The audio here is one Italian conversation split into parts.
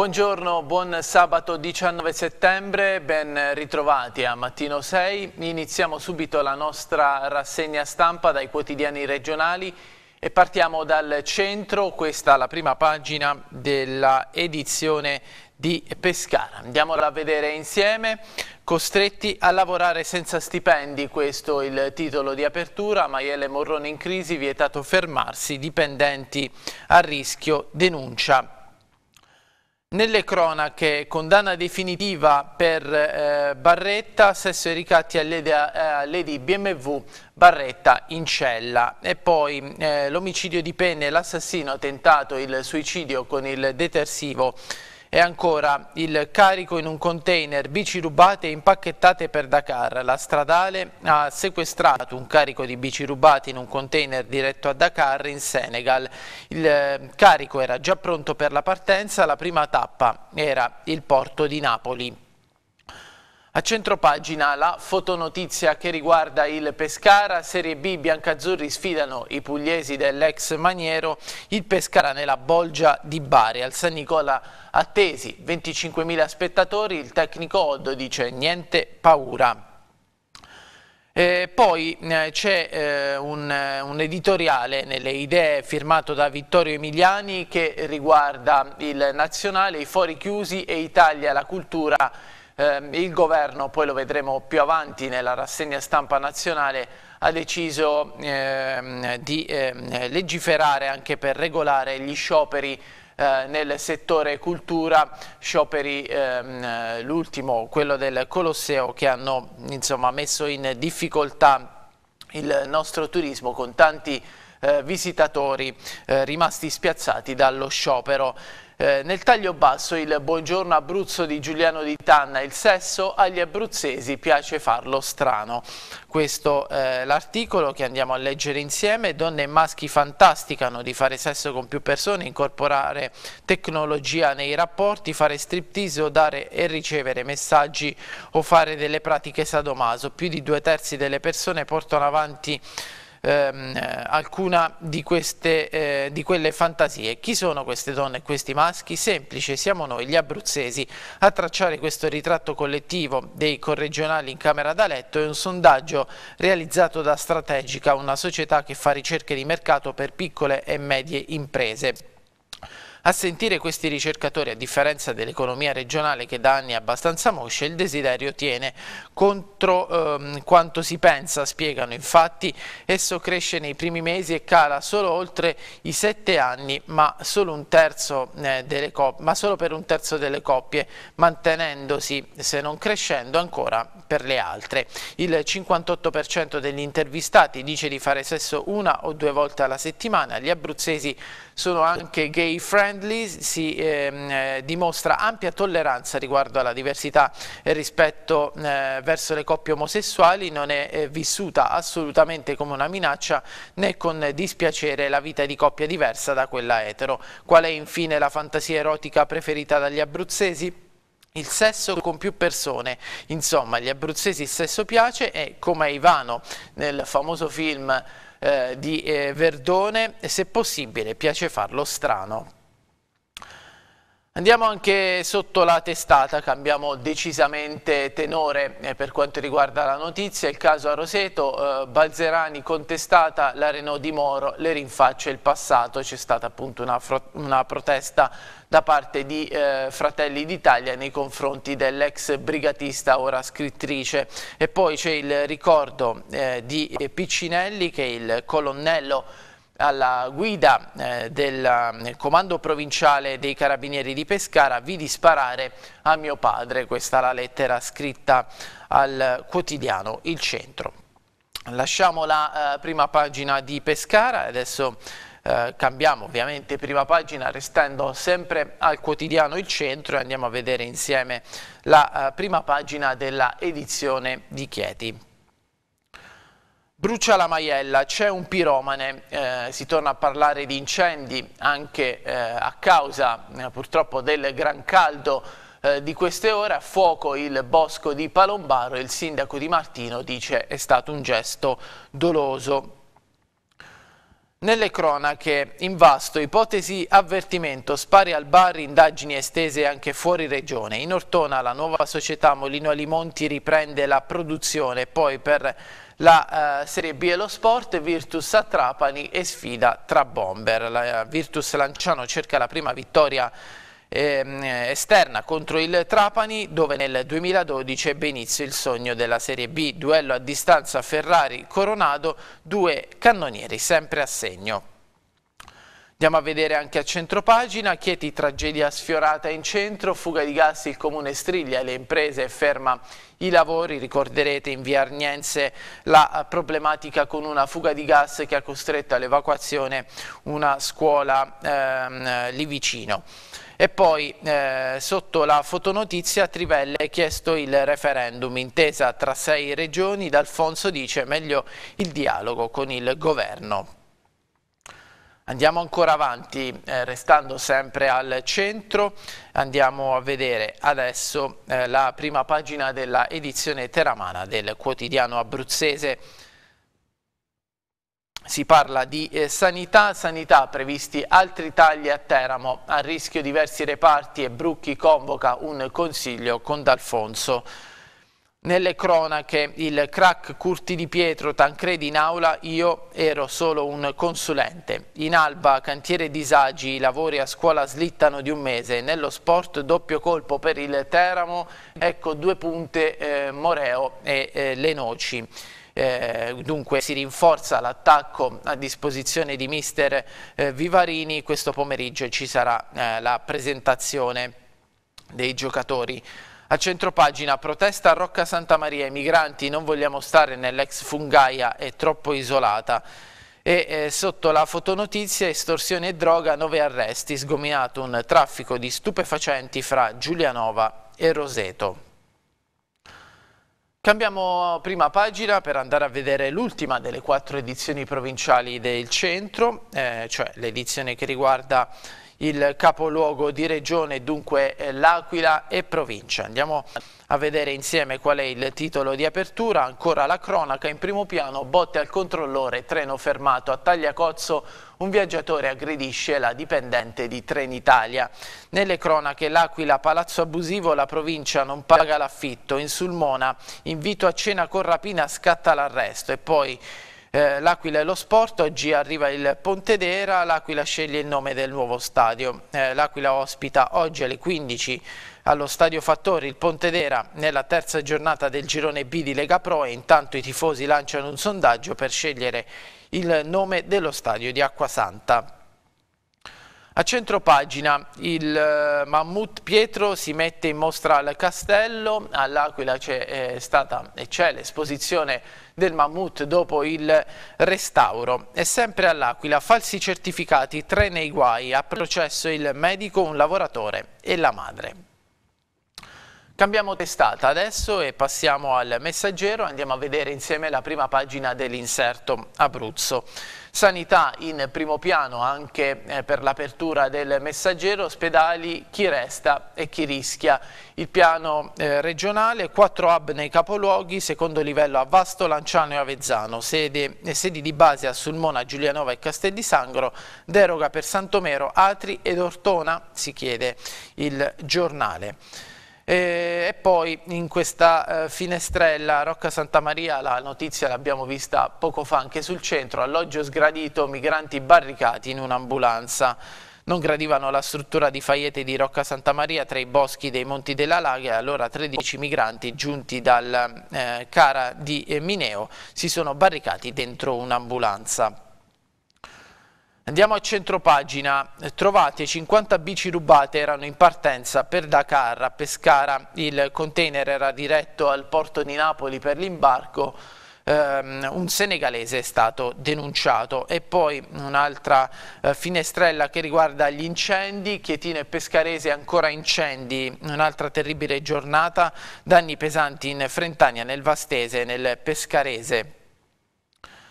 Buongiorno, buon sabato 19 settembre, ben ritrovati a Mattino 6. Iniziamo subito la nostra rassegna stampa dai quotidiani regionali e partiamo dal centro. Questa è la prima pagina della edizione di Pescara. Andiamola a vedere insieme. Costretti a lavorare senza stipendi, questo è il titolo di apertura. Maielle Morrone in crisi, vietato fermarsi, dipendenti a rischio, denuncia. Nelle cronache, condanna definitiva per Barretta, sesso e ricatti all'Edi BMW, Barretta in cella. E poi l'omicidio di Penne, l'assassino ha tentato il suicidio con il detersivo. E ancora il carico in un container, bici rubate e impacchettate per Dakar. La stradale ha sequestrato un carico di bici rubate in un container diretto a Dakar in Senegal. Il carico era già pronto per la partenza, la prima tappa era il porto di Napoli. A centropagina la fotonotizia che riguarda il Pescara, Serie B, biancazzurri sfidano i pugliesi dell'ex Maniero, il Pescara nella bolgia di Bari, al San Nicola attesi 25.000 spettatori, il tecnico Oddo dice niente paura. Poi c'è un editoriale nelle idee firmato da Vittorio Emiliani che riguarda il nazionale, i fori chiusi e Italia, la cultura. Il governo, poi lo vedremo più avanti nella rassegna stampa nazionale, ha deciso di legiferare anche per regolare gli scioperi nel settore cultura, scioperi, l'ultimo, quello del Colosseo, che hanno messo in difficoltà il nostro turismo con tanti visitatori rimasti spiazzati dallo sciopero. Nel taglio basso il buongiorno Abruzzo di Giuliano Di Tanna, il sesso agli abruzzesi piace farlo strano. Questo è l'articolo che andiamo a leggere insieme. Donne e maschi fantasticano di fare sesso con più persone, incorporare tecnologia nei rapporti, fare striptease o dare e ricevere messaggi o fare delle pratiche sadomaso. Più di 2/3 delle persone portano avanti alcuna di quelle fantasie. Chi sono queste donne e questi maschi? Semplice, siamo noi gli abruzzesi a tracciare questo ritratto collettivo dei corregionali in camera da letto. È un sondaggio realizzato da Strategica, una società che fa ricerche di mercato per piccole e medie imprese. A sentire questi ricercatori, a differenza dell'economia regionale che da anni è abbastanza moscia, il desiderio tiene contro quanto si pensa, spiegano. Infatti esso cresce nei primi mesi e cala solo oltre i 7 anni, ma solo per un terzo delle coppie, mantenendosi, se non crescendo, ancora per le altre. Il 58% degli intervistati dice di fare sesso 1 o 2 volte alla settimana. Gli abruzzesi sono anche gay friendly, si dimostra ampia tolleranza riguardo alla diversità e rispetto verso le coppie omosessuali, non è vissuta assolutamente come una minaccia né con dispiacere la vita di coppia diversa da quella etero. Qual è infine la fantasia erotica preferita dagli abruzzesi? Il sesso con più persone. Insomma, agli abruzzesi il sesso piace e, come a Ivano nel famoso film di Verdone, se possibile piace farlo strano. Andiamo anche sotto la testata, cambiamo decisamente tenore per quanto riguarda la notizia. Il caso a Roseto, Balzerani contestata, la Renault di Moro le rinfaccia il passato. C'è stata appunto una protesta da parte di Fratelli d'Italia nei confronti dell'ex brigatista, ora scrittrice. E poi c'è il ricordo di Piccinelli, che è il colonnello alla guida del comando provinciale dei Carabinieri di Pescara. Vidi sparare a mio padre, questa è la lettera scritta al quotidiano Il Centro. Lasciamo la prima pagina di Pescara e adesso cambiamo ovviamente prima pagina, restando sempre al quotidiano Il Centro, e andiamo a vedere insieme la prima pagina della edizione di Chieti. Brucia la Maiella, c'è un piromane, si torna a parlare di incendi anche a causa purtroppo del gran caldo di queste ore. A fuoco il bosco di Palombaro, il sindaco Di Martino dice è stato un gesto doloso. Nelle cronache, in Vasto, ipotesi avvertimento, spari al bar, indagini estese anche fuori regione. In Ortona la nuova società Molino Alimonti riprende la produzione, poi per la Serie B e lo sport, Virtus a Trapani e sfida tra bomber. La Virtus Lanciano cerca la prima vittoria esterna contro il Trapani, dove nel 2012 ebbe inizio il sogno della Serie B, duello a distanza Ferrari-Coronado, due cannonieri sempre a segno. Andiamo a vedere anche a centropagina, Chieti tragedia sfiorata in centro, fuga di gas, il comune striglia le imprese e ferma i lavori. Ricorderete in via Arniense la problematica con una fuga di gas che ha costretto all'evacuazione una scuola lì vicino. E poi sotto la fotonotizia Trivelle ha chiesto il referendum, intesa tra 6 regioni, D'Alfonso dice meglio il dialogo con il governo. Andiamo ancora avanti, restando sempre al centro, andiamo a vedere adesso la prima pagina della edizione teramana del quotidiano abruzzese. Si parla di sanità, previsti altri tagli a Teramo, a rischio diversi reparti e Brucchi convoca un consiglio con D'Alfonso. Nelle cronache il crack Curti Di Pietro, Tancredi in aula, io ero solo un consulente. In Alba cantiere disagi, i lavori a scuola slittano di un mese. Nello sport doppio colpo per il Teramo, ecco 2 punte Moreo e Le Noci. Dunque si rinforza l'attacco a disposizione di mister Vivarini. Questo pomeriggio ci sarà la presentazione dei giocatori. A centropagina protesta a Rocca Santa Maria, i migranti non vogliamo stare nell'ex Fungaia, è troppo isolata. E sotto la fotonotizia estorsione e droga, 9 arresti, sgominato un traffico di stupefacenti fra Giulianova e Roseto. Cambiamo prima pagina per andare a vedere l'ultima delle 4 edizioni provinciali del centro, cioè l'edizione che riguarda il capoluogo di regione, dunque l'Aquila e provincia. Andiamo a vedere insieme qual è il titolo di apertura. Ancora la cronaca, in primo piano, botte al controllore, treno fermato a Tagliacozzo, un viaggiatore aggredisce la dipendente di Trenitalia. Nelle cronache l'Aquila, palazzo abusivo, la provincia non paga l'affitto, in Sulmona invito a cena con rapina, scatta l'arresto. E poi l'Aquila e lo sport, oggi arriva il Pontedera, l'Aquila sceglie il nome del nuovo stadio. L'Aquila ospita oggi alle 15 allo Stadio Fattori il Pontedera nella terza giornata del girone B di Lega Pro e intanto i tifosi lanciano un sondaggio per scegliere il nome dello stadio di Acquasanta. A centropagina il Mammut Pietro si mette in mostra al castello, all'Aquila c'è stata e c'è l'esposizione del Mammut dopo il restauro. E sempre all'Aquila falsi certificati, 3 nei guai, a processo il medico, un lavoratore e la madre. Cambiamo testata adesso e passiamo al Messaggero, andiamo a vedere insieme la prima pagina dell'inserto Abruzzo. Sanità in primo piano anche per l'apertura del Messaggero, ospedali, chi resta e chi rischia. Il piano regionale, 4 hub nei capoluoghi, secondo livello a Vasto, Lanciano e Avezzano, sedi di base a Sulmona, Giulianova e Castel di Sangro, deroga per Santomero, Atri ed Ortona, si chiede il giornale. E poi in questa finestrella Rocca Santa Maria la notizia l'abbiamo vista poco fa anche sul centro, alloggio sgradito, migranti barricati in un'ambulanza. Non gradivano la struttura di Faiete di Rocca Santa Maria tra i boschi dei Monti della Laga e allora 13 migranti giunti dal Cara di Mineo si sono barricati dentro un'ambulanza. Andiamo a centropagina, trovate 50 bici rubate, erano in partenza per Dakar, a Pescara il container era diretto al porto di Napoli per l'imbarco, un senegalese è stato denunciato. E poi un'altra finestrella che riguarda gli incendi, Chietino e Pescarese ancora incendi, un'altra terribile giornata, danni pesanti in Frentania, nel Vastese e nel Pescarese.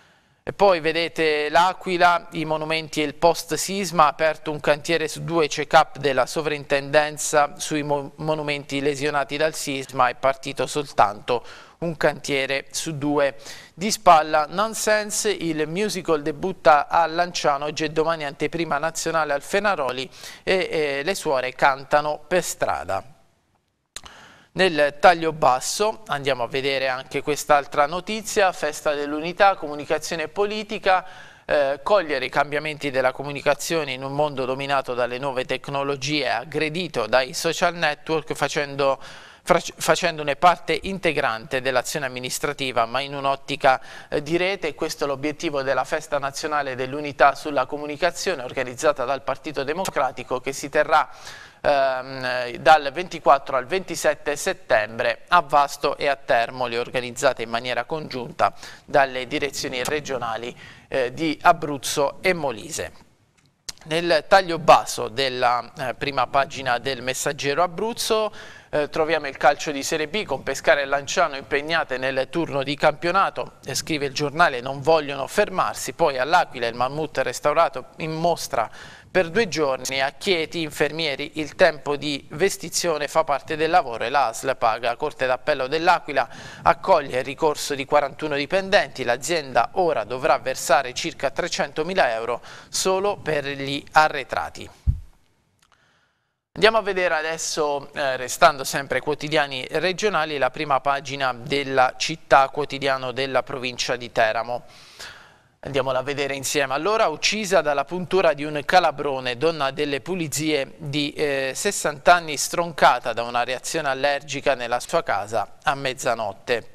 E poi vedete l'Aquila, i monumenti e il post-sisma, ha aperto un cantiere su 2 check-up della sovrintendenza sui monumenti lesionati dal sisma, è partito soltanto un cantiere su 2. Di spalla Nonsense, il musical debutta a Lanciano, oggi e domani anteprima nazionale al Fenaroli e le suore cantano per strada. Nel taglio basso andiamo a vedere anche quest'altra notizia, Festa dell'Unità, comunicazione politica, cogliere i cambiamenti della comunicazione in un mondo dominato dalle nuove tecnologie, aggredito dai social network facendone parte integrante dell'azione amministrativa, ma in un'ottica di rete. Questo è l'obiettivo della Festa Nazionale dell'Unità sulla comunicazione organizzata dal Partito Democratico, che si terrà dal 24 al 27 settembre a Vasto e a Termoli, organizzate in maniera congiunta dalle direzioni regionali di Abruzzo e Molise. Nel taglio basso della prima pagina del Messaggero Abruzzo troviamo il calcio di Serie B con Pescara e Lanciano impegnate nel turno di campionato, scrive il giornale, non vogliono fermarsi. Poi all'Aquila il Mammut restaurato in mostra per 2 giorni, a Chieti infermieri il tempo di vestizione fa parte del lavoro e la ASL paga. Corte d'Appello dell'Aquila accoglie il ricorso di 41 dipendenti, l'azienda ora dovrà versare circa 300.000 euro solo per gli arretrati. Andiamo a vedere adesso, restando sempre ai quotidiani regionali, la prima pagina della Città, quotidiano della provincia di Teramo. Andiamola a vedere insieme. Allora, uccisa dalla puntura di un calabrone, donna delle pulizie di 60 anni stroncata da una reazione allergica nella sua casa a mezzanotte.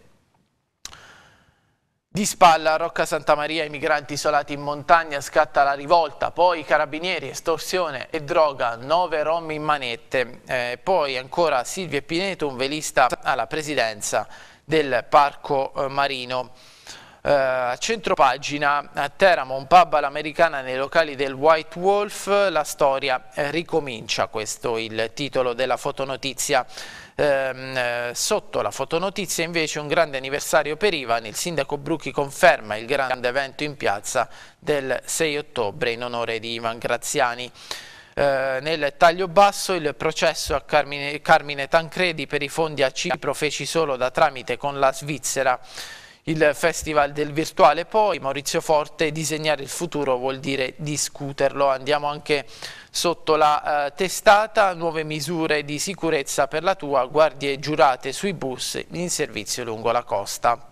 Di spalla, Rocca Santa Maria, i migranti isolati in montagna, scatta la rivolta, poi carabinieri, estorsione e droga, 9 rom in manette, poi ancora Silvia Pineto, un velista alla presidenza del Parco Marino. A centropagina, a Teramo, un pub all'americana nei locali del White Wolf, la storia ricomincia, questo è il titolo della fotonotizia. Sotto la fotonotizia invece un grande anniversario per Ivan, il sindaco Brucchi conferma il grande evento in piazza del 6 ottobre in onore di Ivan Graziani. Nel taglio basso il processo a Carmine Tancredi per i fondi a Cipro feci solo da tramite con la Svizzera. Il Festival del Virtuale, poi Maurizio Forte, disegnare il futuro vuol dire discuterlo. Andiamo anche sotto la testata, nuove misure di sicurezza per la tua, guardie giurate sui bus in servizio lungo la costa.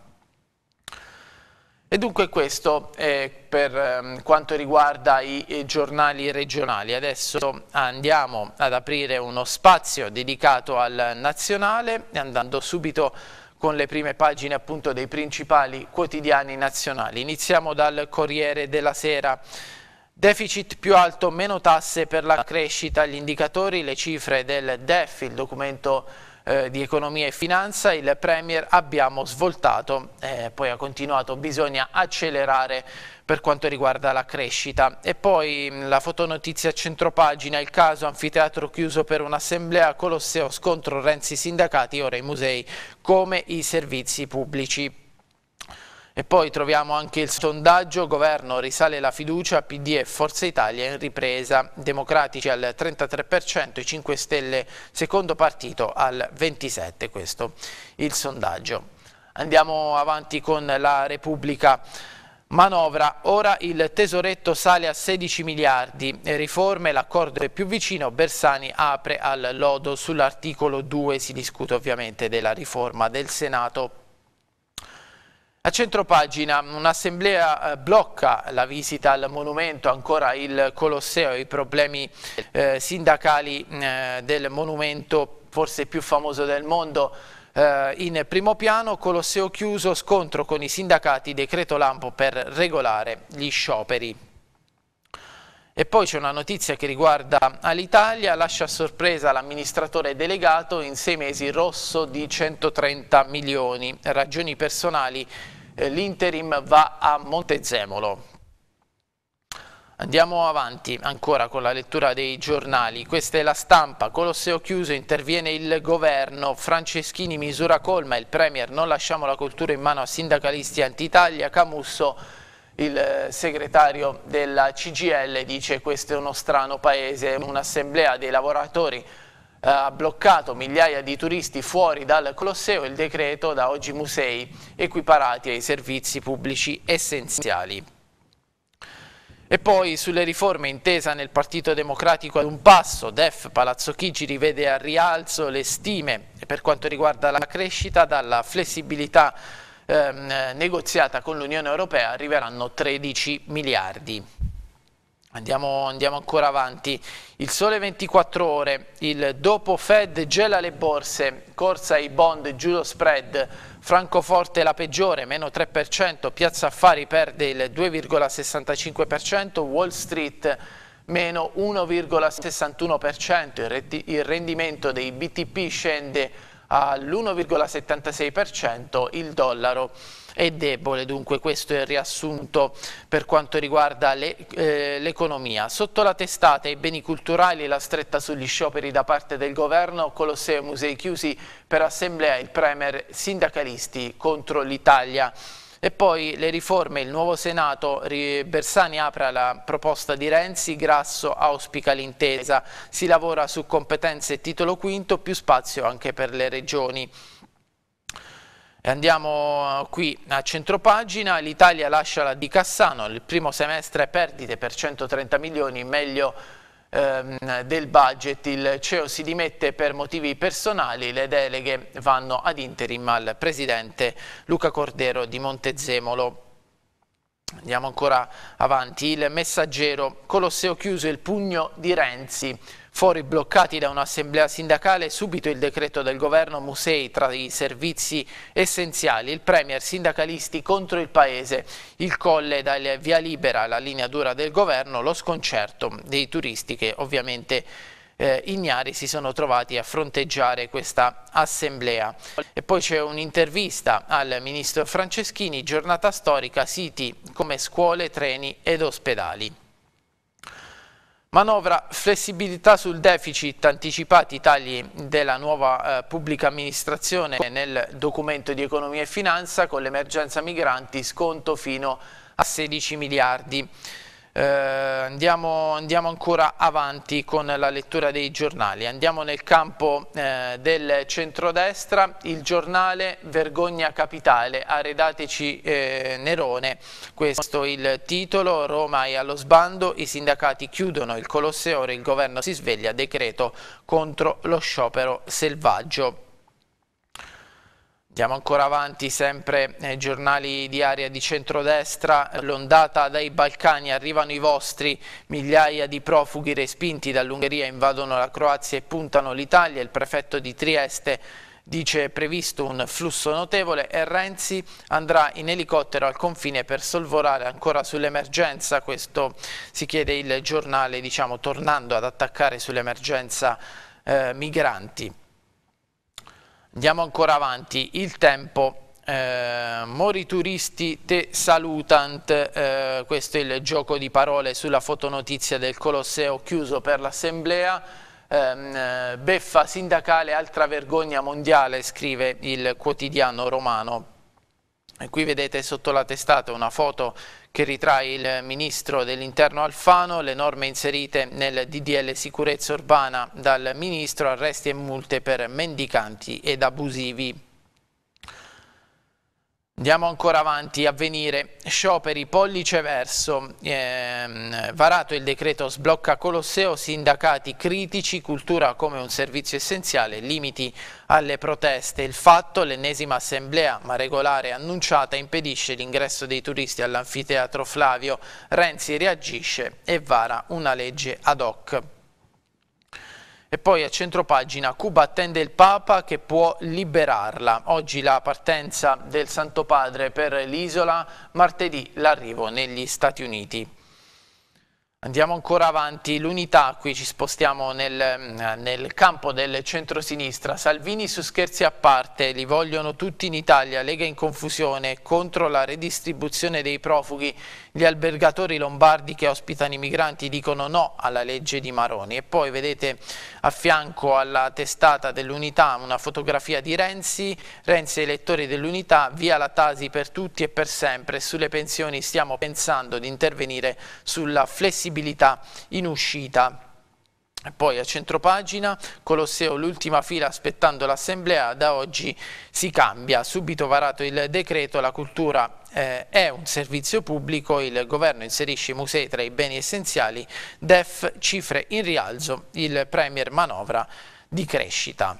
E dunque questo è per quanto riguarda i giornali regionali. Adesso andiamo ad aprire uno spazio dedicato al nazionale, andando subito con le prime pagine appunto dei principali quotidiani nazionali. Iniziamo dal Corriere della Sera. Deficit più alto, meno tasse per la crescita, gli indicatori, le cifre del DEF, il documento di economia e finanza, il Premier abbiamo svoltato, poi ha continuato, bisogna accelerare per quanto riguarda la crescita. E poi la fotonotizia a centropagina, il caso anfiteatro chiuso per un'assemblea, Colosseo scontro Renzi sindacati, ora i musei come i servizi pubblici. E poi troviamo anche il sondaggio, governo risale la fiducia, PD e Forza Italia in ripresa, democratici al 33%, i 5 Stelle secondo partito al 27%, questo il sondaggio. Andiamo avanti con la Repubblica. Manovra, ora il tesoretto sale a 16 miliardi, riforme, l'accordo è più vicino, Bersani apre al lodo sull'articolo 2, si discute ovviamente della riforma del Senato. A centropagina un'assemblea blocca la visita al monumento, ancora il Colosseo, i problemi sindacali del monumento forse più famoso del mondo in primo piano, Colosseo chiuso, scontro con i sindacati, decreto lampo per regolare gli scioperi. E poi c'è una notizia che riguarda Alitalia, lascia a sorpresa l'amministratore delegato, in 6 mesi rosso di 130 milioni, ragioni personali, l'interim va a Montezemolo. Andiamo avanti ancora con la lettura dei giornali. Questa è La Stampa, Colosseo chiuso, interviene il governo, Franceschini misura colma, il Premier non lasciamo la cultura in mano a sindacalisti anti-Italia, Camusso Il segretario della CGIL dice: questo è uno strano paese, un'assemblea dei lavoratori ha bloccato migliaia di turisti fuori dal Colosseo, il decreto da oggi musei equiparati ai servizi pubblici essenziali. E poi sulle riforme, intesa nel Partito Democratico ad un passo, DEF Palazzo Chigi rivede al rialzo le stime per quanto riguarda la crescita, dalla flessibilità negoziata con l'Unione Europea arriveranno 13 miliardi. Andiamo ancora avanti. Il Sole 24 Ore, il dopo Fed gela le borse, corsa ai bond, giù lo spread, Francoforte la peggiore, meno 3%, Piazza Affari perde il 2,65%, Wall Street meno 1,61%, il rendimento dei BTP scende all'1,76%, il dollaro è debole. Dunque questo è il riassunto per quanto riguarda l'economia. Sotto la testata i beni culturali, la stretta sugli scioperi da parte del governo, Colosseo e musei chiusi per assemblea, il premier, sindacalisti contro l'Italia. E poi le riforme, il nuovo Senato, Bersani apre la proposta di Renzi, Grasso auspica l'intesa, si lavora su competenze e titolo quinto, più spazio anche per le regioni. Andiamo qui a centropagina, l'Italia lascia la Di Cassano, il primo semestre perdite per 130 milioni, meglio del budget, il CEO si dimette per motivi personali, le deleghe vanno ad interim al presidente Luca Cordero di Montezemolo. Andiamo ancora avanti, il Messaggero, Colosseo chiuso, il pugno di Renzi, fuori bloccati da un'assemblea sindacale, subito il decreto del governo, musei tra i servizi essenziali, il premier, sindacalisti contro il paese, il Colle dà il via libera alla linea dura del governo, lo sconcerto dei turisti che ovviamente ignari si sono trovati a fronteggiare questa assemblea. E poi c'è un'intervista al ministro Franceschini, giornata storica, siti come scuole, treni ed ospedali. Manovra, flessibilità sul deficit, anticipati i tagli della nuova pubblica amministrazione nel documento di economia e finanza, con l'emergenza migranti sconto fino a 16 miliardi. Andiamo ancora avanti con la lettura dei giornali, andiamo nel campo del centrodestra, il Giornale, vergogna capitale, arredateci Nerone, questo il titolo, Roma è allo sbando, i sindacati chiudono il Colosseo, ora il governo si sveglia, decreto contro lo sciopero selvaggio. Andiamo ancora avanti, sempre nei giornali di area di centrodestra, l'ondata dai Balcani, arrivano i vostri, migliaia di profughi respinti dall'Ungheria invadono la Croazia e puntano l'Italia, il prefetto di Trieste dice previsto un flusso notevole e Renzi andrà in elicottero al confine per sorvolare ancora sull'emergenza, questo si chiede il giornale, diciamo, tornando ad attaccare sull'emergenza migranti. Andiamo ancora avanti, il Tempo, mori turisti te salutant, questo è il gioco di parole sulla fotonotizia del Colosseo chiuso per l'assemblea, beffa sindacale, altra vergogna mondiale, scrive il quotidiano romano. E qui vedete sotto la testata una foto che ritrae il ministro dell'interno Alfano, le norme inserite nel DDL sicurezza urbana dal ministro, arresti e multe per mendicanti ed abusivi. Andiamo ancora avanti, Avvenire, scioperi, pollice verso, varato il decreto sblocca Colosseo, sindacati critici, cultura come un servizio essenziale, limiti alle proteste, il Fatto, l'ennesima assemblea ma regolare annunciata impedisce l'ingresso dei turisti all'anfiteatro Flavio, Renzi reagisce e vara una legge ad hoc. E poi a centropagina, Cuba attende il Papa che può liberarla. Oggi la partenza del Santo Padre per l'isola, martedì l'arrivo negli Stati Uniti. Andiamo ancora avanti, l'Unità, qui ci spostiamo nel campo del centrosinistra. Salvini su scherzi a parte, li vogliono tutti in Italia, Lega in confusione, contro la redistribuzione dei profughi, gli albergatori lombardi che ospitano i migranti dicono no alla legge di Maroni. E poi vedete a fianco alla testata dell'Unità una fotografia di Renzi e elettori dell'Unità, via la Tasi per tutti e per sempre, sulle pensioni stiamo pensando di intervenire sulla flessibilità in uscita. E poi a centropagina, Colosseo l'ultima fila aspettando l'assemblea, da oggi si cambia, subito varato il decreto, la cultura è un servizio pubblico, il governo inserisce i musei tra i beni essenziali, DEF cifre in rialzo, il Premier manovra di crescita.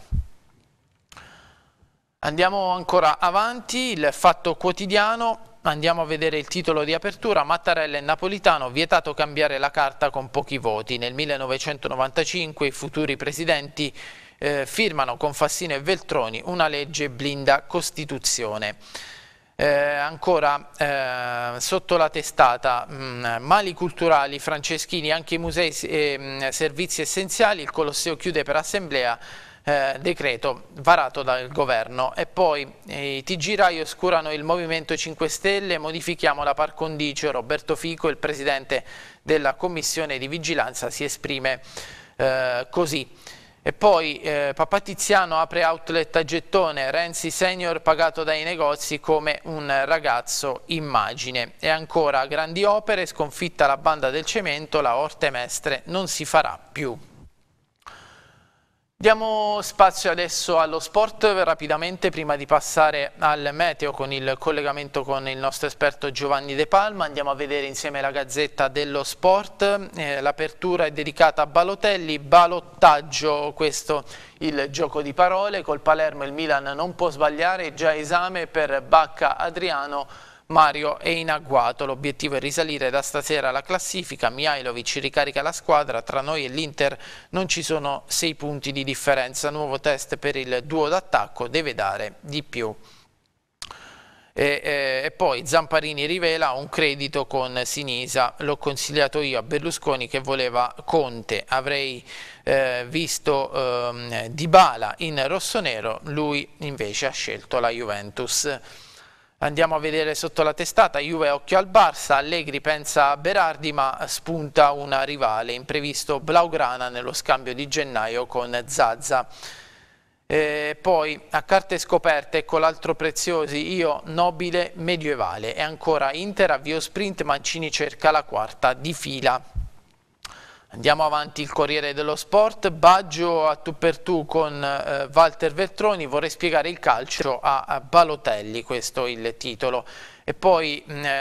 Andiamo ancora avanti, il Fatto Quotidiano. Andiamo a vedere il titolo di apertura. Mattarella e Napolitano, vietato cambiare la carta con pochi voti. Nel 1995 i futuri presidenti firmano con Fassino e Veltroni una legge blinda Costituzione. Ancora sotto la testata, mali culturali, Franceschini, anche i musei e servizi essenziali, il Colosseo chiude per assemblea. Decreto varato dal governo. E poi i TG Rai oscurano il Movimento 5 Stelle, modifichiamo la par condicio, Roberto Fico, il presidente della commissione di vigilanza, si esprime così. E poi Papà Tiziano apre outlet a gettone, Renzi senior pagato dai negozi come un ragazzo immagine. E ancora grandi opere, sconfitta la banda del cemento, la Orte Mestre non si farà più. Diamo spazio adesso allo sport rapidamente prima di passare al meteo con il collegamento con il nostro esperto Giovanni De Palma. Andiamo a vedere insieme la Gazzetta dello Sport, l'apertura è dedicata a Balotelli, balottaggio, questo il gioco di parole, col Palermo il Milan non può sbagliare, già esame per Bacca, Adriano, Mario è in agguato, l'obiettivo è risalire da stasera alla classifica, Mihajlovic ricarica la squadra, tra noi e l'Inter non ci sono 6 punti di differenza, nuovo test per il duo d'attacco, deve dare di più. E poi Zamparini rivela un credito con Sinisa, l'ho consigliato io a Berlusconi che voleva Conte, avrei visto Dybala in rossonero, lui invece ha scelto la Juventus. Andiamo a vedere sotto la testata, Juve occhio al Barça, Allegri pensa a Berardi ma spunta una rivale, imprevisto Blaugrana nello scambio di gennaio con Zaza. Poi a carte scoperte, ecco l'altro Preziosi, io nobile medievale, e ancora Inter avvio sprint, Mancini cerca la quarta di fila. Andiamo avanti, il Corriere dello Sport, Baggio a tu per tu con Walter Veltroni, vorrei spiegare il calcio a Balotelli, questo è il titolo. E poi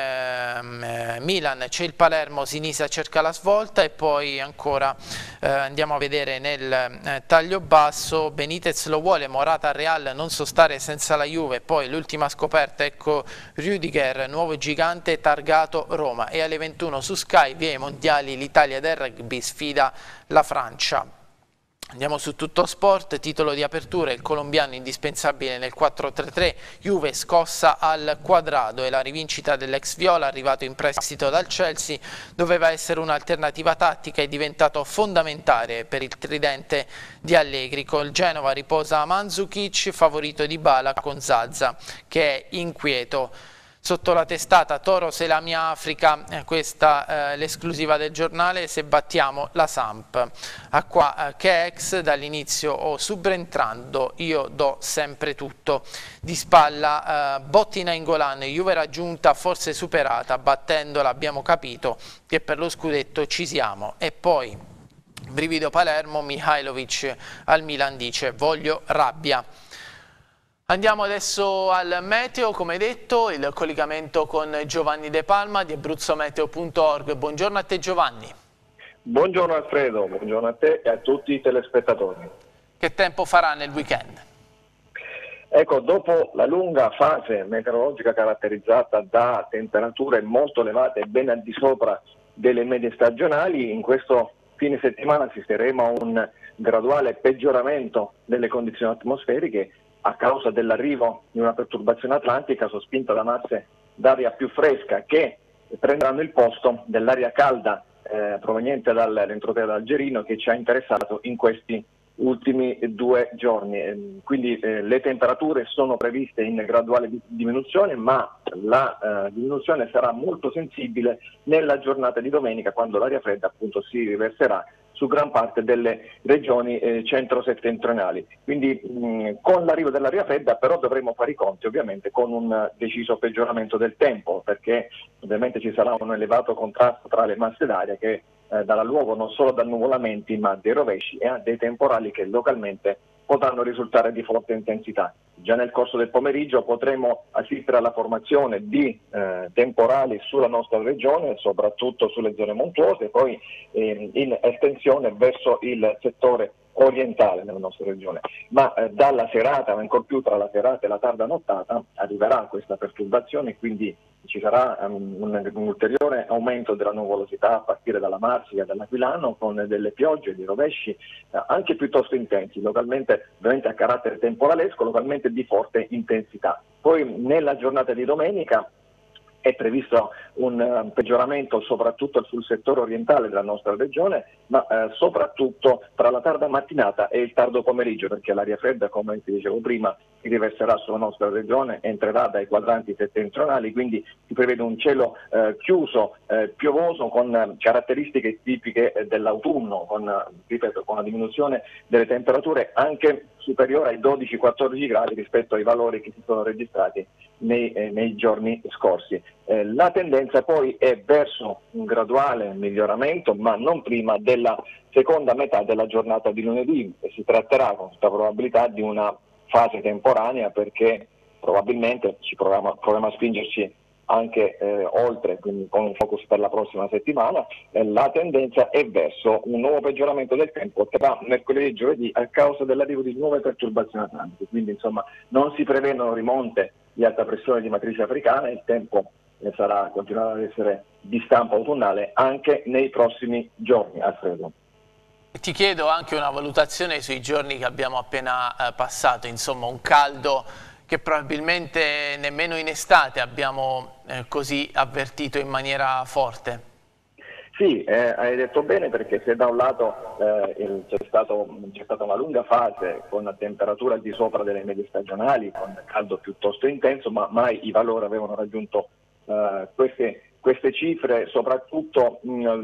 Milan, c'è il Palermo, Sinisa cerca la svolta, e poi ancora andiamo a vedere nel taglio basso, Benitez lo vuole, Morata al Real, non so stare senza la Juve, poi l'ultima scoperta, ecco Rüdiger, nuovo gigante targato Roma, e alle 21 su Sky, via i mondiali, l'Italia del rugby sfida la Francia. Andiamo su Tutto Sport, titolo di apertura, il colombiano indispensabile nel 4-3-3, Juve scossa al quadrado e la rivincita dell'ex Viola, arrivato in prestito dal Chelsea, doveva essere un'alternativa tattica, è diventato fondamentale per il tridente di Allegri. Col Genova riposa Mandzukic, favorito di Dybala con Zaza che è inquieto. Sotto la testata Toros e la mia Africa, questa l'esclusiva del giornale, se battiamo la Samp. Acqua che ex dall'inizio o subentrando io do sempre tutto. Di spalla Bottina in Golan, Juve raggiunta, forse superata, battendola abbiamo capito che per lo scudetto ci siamo. E poi brivido Palermo, Mihajlovic al Milan dice voglio rabbia. Andiamo adesso al meteo, come detto, il collegamento con Giovanni De Palma di abruzzometeo.org. Buongiorno a te Giovanni. Buongiorno Alfredo, buongiorno a te e a tutti i telespettatori. Che tempo farà nel weekend? Ecco, dopo la lunga fase meteorologica caratterizzata da temperature molto elevate e ben al di sopra delle medie stagionali, in questo fine settimana assisteremo a un graduale peggioramento delle condizioni atmosferiche a causa dell'arrivo di una perturbazione atlantica sospinta da masse d'aria più fresca che prenderanno il posto dell'aria calda proveniente dall'entroterra algerino che ci ha interessato in questi ultimi 2 giorni. Quindi le temperature sono previste in graduale diminuzione, ma la diminuzione sarà molto sensibile nella giornata di domenica, quando l'aria fredda appunto si riverserà su gran parte delle regioni centro-settentrionali. Quindi con l'arrivo dell'aria fredda però dovremo fare i conti ovviamente con un deciso peggioramento del tempo, perché ovviamente ci sarà un elevato contrasto tra le masse d'aria che darà luogo non solo da nuvolamenti ma a dei rovesci e a dei temporali che localmente potranno risultare di forte intensità. Già nel corso del pomeriggio potremo assistere alla formazione di temporali sulla nostra regione, soprattutto sulle zone montuose, poi in estensione verso il settore orientale della nostra regione, ma dalla serata, ma ancor più tra la serata e la tarda nottata, arriverà questa perturbazione, quindi ci sarà un ulteriore aumento della nuvolosità a partire dalla Marsica, dall'Aquilano, con delle piogge, dei rovesci anche piuttosto intensi, localmente ovviamente a carattere temporalesco, localmente di forte intensità. Poi nella giornata di domenica è previsto un peggioramento soprattutto sul settore orientale della nostra regione, ma soprattutto tra la tarda mattinata e il tardo pomeriggio, perché l'aria fredda, come vi dicevo prima, si riverserà sulla nostra regione, entrerà dai quadranti settentrionali, quindi si prevede un cielo chiuso, piovoso, con caratteristiche tipiche dell'autunno, ripeto, con una diminuzione delle temperature anche superiore ai 12-14 gradi rispetto ai valori che si sono registrati nei giorni scorsi. La tendenza poi è verso un graduale miglioramento, ma non prima della seconda metà della giornata di lunedì, e si tratterà con tutta probabilità di una fase temporanea, perché probabilmente proviamo a spingerci anche oltre, quindi con un focus per la prossima settimana. La tendenza è verso un nuovo peggioramento del tempo tra mercoledì e giovedì a causa dell'arrivo di nuove perturbazioni atlantiche, quindi insomma non si prevedono rimonte di alta pressione di matrice africana, il tempo continuerà ad essere di stampo autunnale anche nei prossimi giorni. Alfredo. Ti chiedo anche una valutazione sui giorni che abbiamo appena passato, insomma un caldo che probabilmente nemmeno in estate abbiamo così avvertito in maniera forte. Sì, hai detto bene, perché se da un lato c'è stata una lunga fase con temperature al di sopra delle medie stagionali, con caldo piuttosto intenso, ma mai i valori avevano raggiunto queste cifre, soprattutto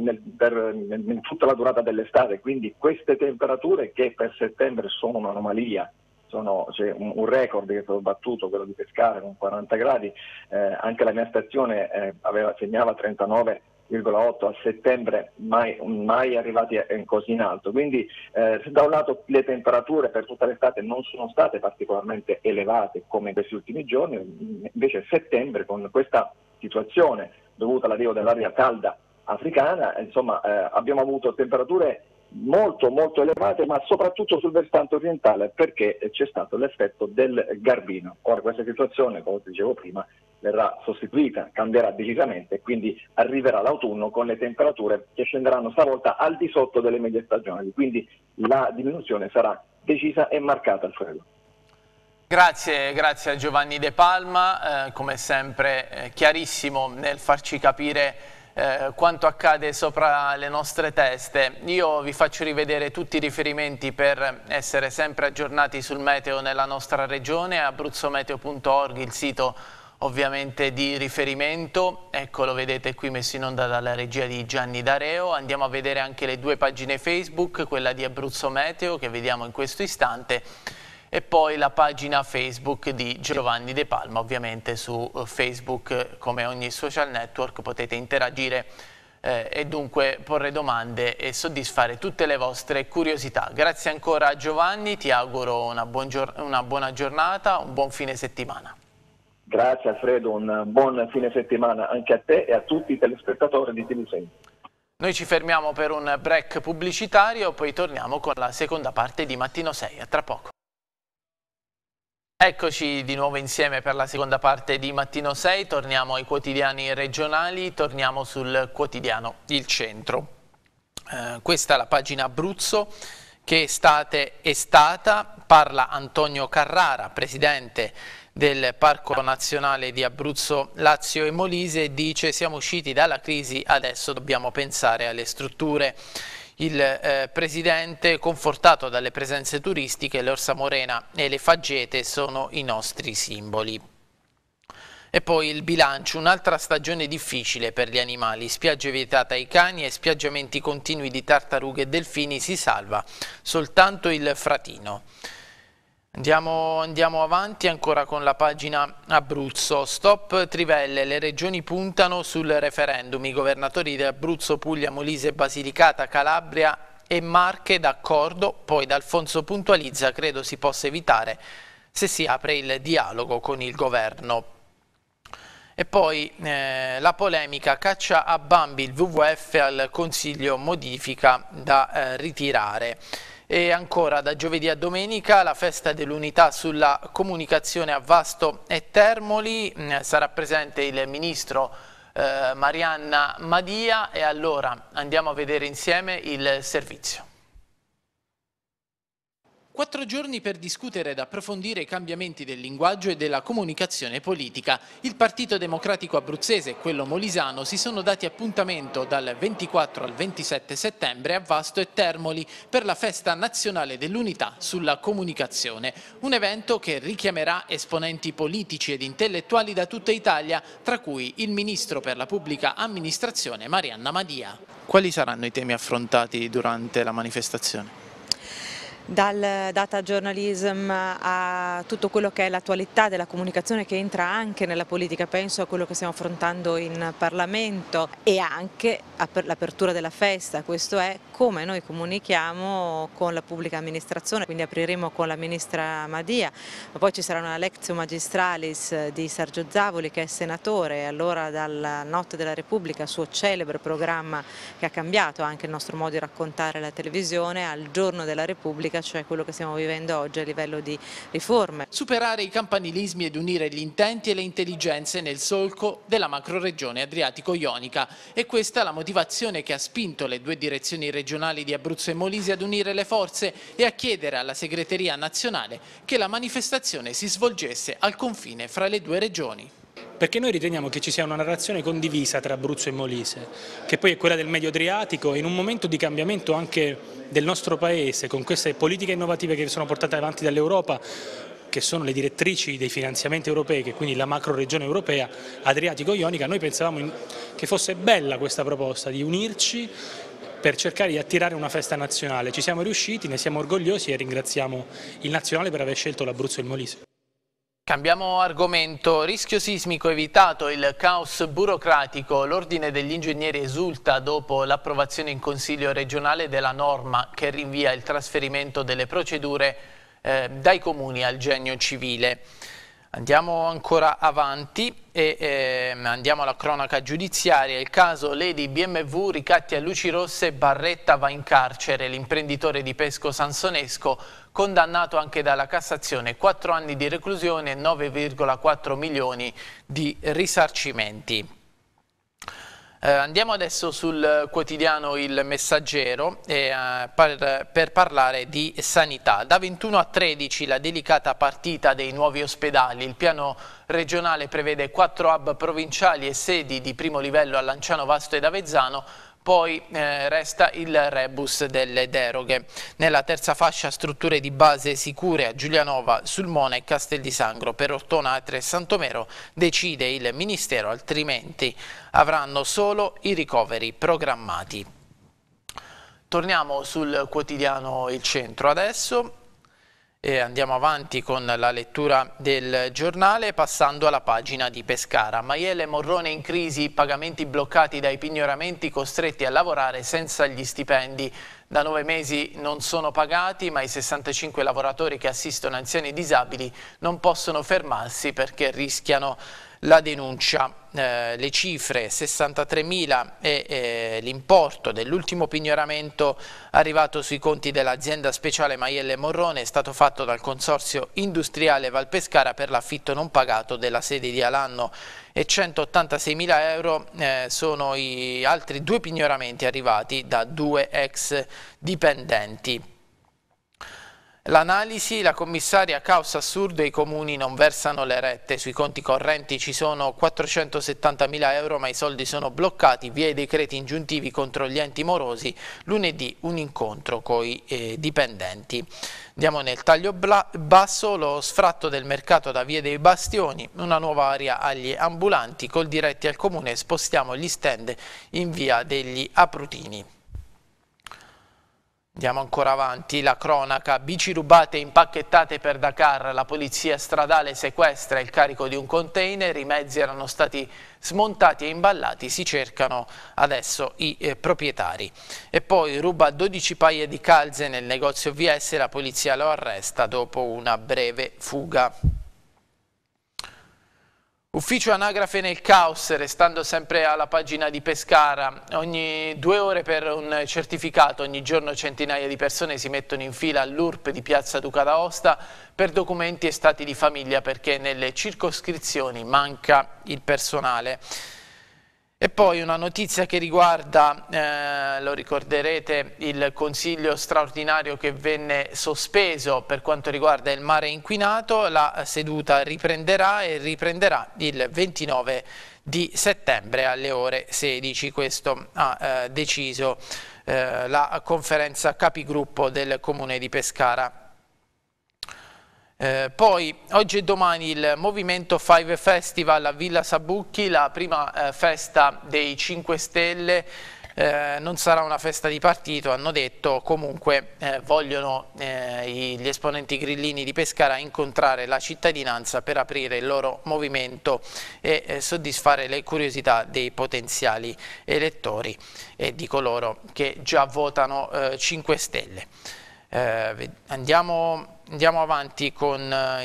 in tutta la durata dell'estate. Quindi queste temperature, che per settembre sono un'anomalia, c'è un record che è stato battuto, quello di Pescara con 40 gradi, anche la mia stazione segnava 39,8 a settembre, mai arrivati così in alto. Quindi se da un lato le temperature per tutta l'estate non sono state particolarmente elevate come in questi ultimi giorni, invece settembre, con questa situazione dovuta all'arrivo dell'aria calda africana, insomma abbiamo avuto temperature molto elevate, ma soprattutto sul versante orientale, perché c'è stato l'effetto del Garbino. Ora questa situazione, come dicevo prima, verrà sostituita, cambierà decisamente, e quindi arriverà l'autunno con le temperature che scenderanno stavolta al di sotto delle medie stagionali, quindi la diminuzione sarà decisa e marcata, Alfredo. Grazie a Giovanni De Palma, come sempre chiarissimo nel farci capire quanto accade sopra le nostre teste. Io vi faccio rivedere tutti i riferimenti per essere sempre aggiornati sul meteo nella nostra regione, abruzzometeo.org, il sito ovviamente di riferimento. Ecco, lo vedete qui messo in onda dalla regia di Gianni Dareo. Andiamo a vedere anche le 2 pagine Facebook, quella di Abruzzo Meteo che vediamo in questo istante, e poi la pagina Facebook di Giovanni De Palma. Ovviamente su Facebook, come ogni social network, potete interagire e dunque porre domande e soddisfare tutte le vostre curiosità. Grazie ancora a Giovanni, ti auguro una buona giornata, un buon fine settimana. Grazie Alfredo, un buon fine settimana anche a te e a tutti i telespettatori di TV6. Noi ci fermiamo per un break pubblicitario, poi torniamo con la seconda parte di Mattino 6. A tra poco. Eccoci di nuovo insieme per la seconda parte di Mattino 6, torniamo ai quotidiani regionali, torniamo sul quotidiano Il Centro. Questa è la pagina Abruzzo. Che estate è stata, parla Antonio Carrara, presidente del Parco Nazionale di Abruzzo, Lazio e Molise, dice: siamo usciti dalla crisi, adesso dobbiamo pensare alle strutture. Il presidente, confortato dalle presenze turistiche, l'Orsa Morena e le faggete sono i nostri simboli. E poi il bilancio: un'altra stagione difficile per gli animali, spiagge vietate ai cani e spiaggiamenti continui di tartarughe e delfini, si salva soltanto il Fratino. Andiamo avanti ancora con la pagina Abruzzo. Stop trivelle, le regioni puntano sul referendum, i governatori di Abruzzo, Puglia, Molise, Basilicata, Calabria e Marche d'accordo, poi D'Alfonso puntualizza: credo si possa evitare se si apre il dialogo con il governo. E poi la polemica, caccia a Bambi, il WWF al Consiglio, modifica da ritirare. E ancora da giovedì a domenica la festa dell'unità sulla comunicazione a Vasto e Termoli, sarà presente il ministro Marianna Madia, e allora andiamo a vedere insieme il servizio. 4 giorni per discutere ed approfondire i cambiamenti del linguaggio e della comunicazione politica. Il Partito Democratico Abruzzese e quello molisano si sono dati appuntamento dal 24 al 27 settembre a Vasto e Termoli per la Festa Nazionale dell'Unità sulla Comunicazione, un evento che richiamerà esponenti politici ed intellettuali da tutta Italia, tra cui il Ministro per la Pubblica Amministrazione Marianna Madia. Quali saranno i temi affrontati durante la manifestazione? Dal data journalism a tutto quello che è l'attualità della comunicazione, che entra anche nella politica, penso a quello che stiamo affrontando in Parlamento, e anche l'apertura della festa. Questo è come noi comunichiamo con la pubblica amministrazione, quindi apriremo con la ministra Madia, ma poi ci sarà una lectio magistralis di Sergio Zavoli, che è senatore, e allora dalla Notte della Repubblica, suo celebre programma che ha cambiato anche il nostro modo di raccontare la televisione, al Giorno della Repubblica, cioè quello che stiamo vivendo oggi a livello di riforme. Superare i campanilismi ed unire gli intenti e le intelligenze nel solco della macroregione adriatico-ionica. E questa è la motivazione che ha spinto le 2 direzioni regionali di Abruzzo e Molise ad unire le forze e a chiedere alla segreteria nazionale che la manifestazione si svolgesse al confine fra le 2 regioni. Perché noi riteniamo che ci sia una narrazione condivisa tra Abruzzo e Molise, che poi è quella del Medio Adriatico, in un momento di cambiamento anche del nostro Paese, con queste politiche innovative che sono portate avanti dall'Europa, che sono le direttrici dei finanziamenti europei, che quindi la macro regione europea adriatico-ionica. Noi pensavamo che fosse bella questa proposta di unirci per cercare di attirare una festa nazionale. Ci siamo riusciti, ne siamo orgogliosi e ringraziamo il Nazionale per aver scelto l'Abruzzo e il Molise. Cambiamo argomento: rischio sismico evitato, il caos burocratico. L'Ordine degli Ingegneri esulta dopo l'approvazione in Consiglio regionale della norma che rinvia il trasferimento delle procedure dai comuni al genio civile. Andiamo ancora avanti e andiamo alla cronaca giudiziaria. Il caso Lady BMW, ricatti a luci rosse, Barretta va in carcere. L'imprenditore di Pesco Sansonesco, condannato anche dalla Cassazione, 4 anni di reclusione e 9,4 milioni di risarcimenti. Andiamo adesso sul quotidiano Il Messaggero per parlare di sanità. Da 21 a 13 la delicata partita dei nuovi ospedali. Il piano regionale prevede 4 hub provinciali e sedi di primo livello a Lanciano, Vasto ed Avezzano. Poi resta il rebus delle deroghe. Nella terza fascia strutture di base sicure a Giulianova, Sulmona e Castel di Sangro. Per Ortonatre e Santomero decide il Ministero, altrimenti avranno solo i ricoveri programmati. Torniamo sul quotidiano Il Centro adesso. E andiamo avanti con la lettura del giornale, passando alla pagina di Pescara. Maielle e Morrone in crisi, pagamenti bloccati dai pignoramenti, costretti a lavorare senza gli stipendi. Da 9 mesi non sono pagati, ma i 65 lavoratori che assistono anziani disabili non possono fermarsi perché rischiano la denuncia. Le cifre: 63.000 e l'importo dell'ultimo pignoramento arrivato sui conti dell'azienda speciale Maielle Morrone è stato fatto dal Consorzio Industriale Valpescara per l'affitto non pagato della sede di Alanno, e 186.000 euro sono i altri 2 pignoramenti arrivati da 2 ex dipendenti. L'analisi, la commissaria, caos assurdo e i comuni non versano le rette. Sui conti correnti ci sono 470.000 euro ma i soldi sono bloccati, via i decreti ingiuntivi contro gli enti morosi. Lunedì un incontro coi dipendenti. Andiamo nel taglio basso, lo sfratto del mercato da via dei Bastioni, una nuova area agli ambulanti, col diretti al comune spostiamo gli stand in via degli Aprutini. Andiamo ancora avanti, la cronaca, bici rubate e impacchettate per Dakar, la polizia stradale sequestra il carico di un container, i mezzi erano stati smontati e imballati, si cercano adesso i proprietari. E poi ruba 12 paia di calze nel negozio VS, la polizia lo arresta dopo una breve fuga. Ufficio anagrafe nel caos, restando sempre alla pagina di Pescara, ogni 2 ore per un certificato, ogni giorno centinaia di persone si mettono in fila all'URP di Piazza Duca d'Aosta per documenti e stati di famiglia perché nelle circoscrizioni manca il personale. E poi una notizia che riguarda, lo ricorderete, il consiglio straordinario che venne sospeso per quanto riguarda il mare inquinato. La seduta riprenderà il 29 di settembre alle ore 16. Questo ha deciso la conferenza capigruppo del Comune di Pescara. Poi oggi e domani il Movimento 5 Festival a Villa Sabucchi, la prima festa dei 5 Stelle, non sarà una festa di partito, hanno detto, comunque vogliono gli esponenti grillini di Pescara incontrare la cittadinanza per aprire il loro movimento e soddisfare le curiosità dei potenziali elettori e di coloro che già votano 5 Stelle. Andiamo avanti con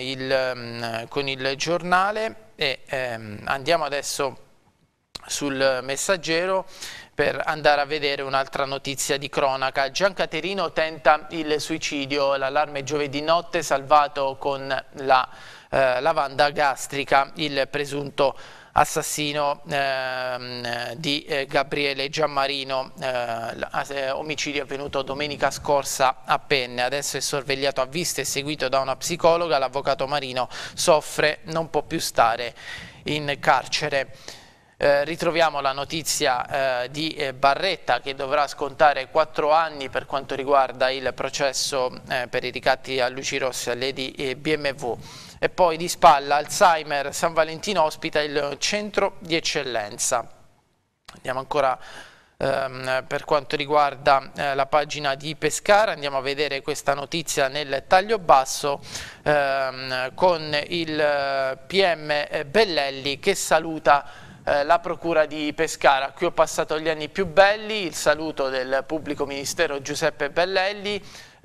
il giornale e andiamo adesso sul Messaggero per andare a vedere un'altra notizia di cronaca. Giancaterino tenta il suicidio, l'allarme giovedì notte, salvato con la lavanda gastrica, il presunto assassino di Gabriele Giammarino, omicidio avvenuto domenica scorsa a Penne, adesso è sorvegliato a vista e seguito da una psicologa, l'avvocato Marino soffre, non può più stare in carcere. Ritroviamo la notizia di Barretta che dovrà scontare 4 anni per quanto riguarda il processo per i ricatti a luci rosse alle di BMW. E poi di spalla Alzheimer, San Valentino ospita il centro di eccellenza. Andiamo ancora per quanto riguarda la pagina di Pescara, andiamo a vedere questa notizia nel taglio basso con il PM Bellelli che saluta la procura di Pescara. Qui ho passato gli anni più belli, il saluto del pubblico ministero Giuseppe Bellelli,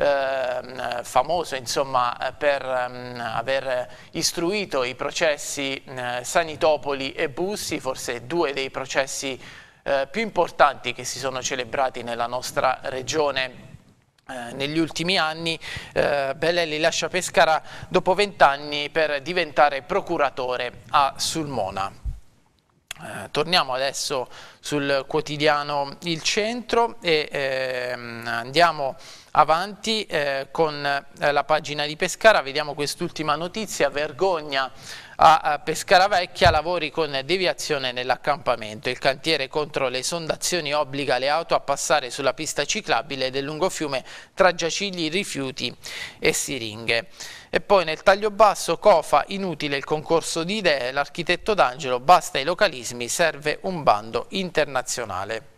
famoso insomma per aver istruito i processi Sanitopoli e Bussi, forse 2 dei processi più importanti che si sono celebrati nella nostra regione negli ultimi anni. Bellelli lascia Pescara dopo 20 anni per diventare procuratore a Sulmona. Torniamo adesso sul quotidiano Il Centro e andiamo avanti con la pagina di Pescara, vediamo quest'ultima notizia, vergogna a Pescara Vecchia, lavori con deviazione nell'accampamento, il cantiere contro le esondazioni obbliga le auto a passare sulla pista ciclabile del lungofiume tra giacigli, rifiuti e siringhe. E poi nel taglio basso Cofa, inutile il concorso di idee, l'architetto D'Angelo, basta i localismi, serve un bando internazionale.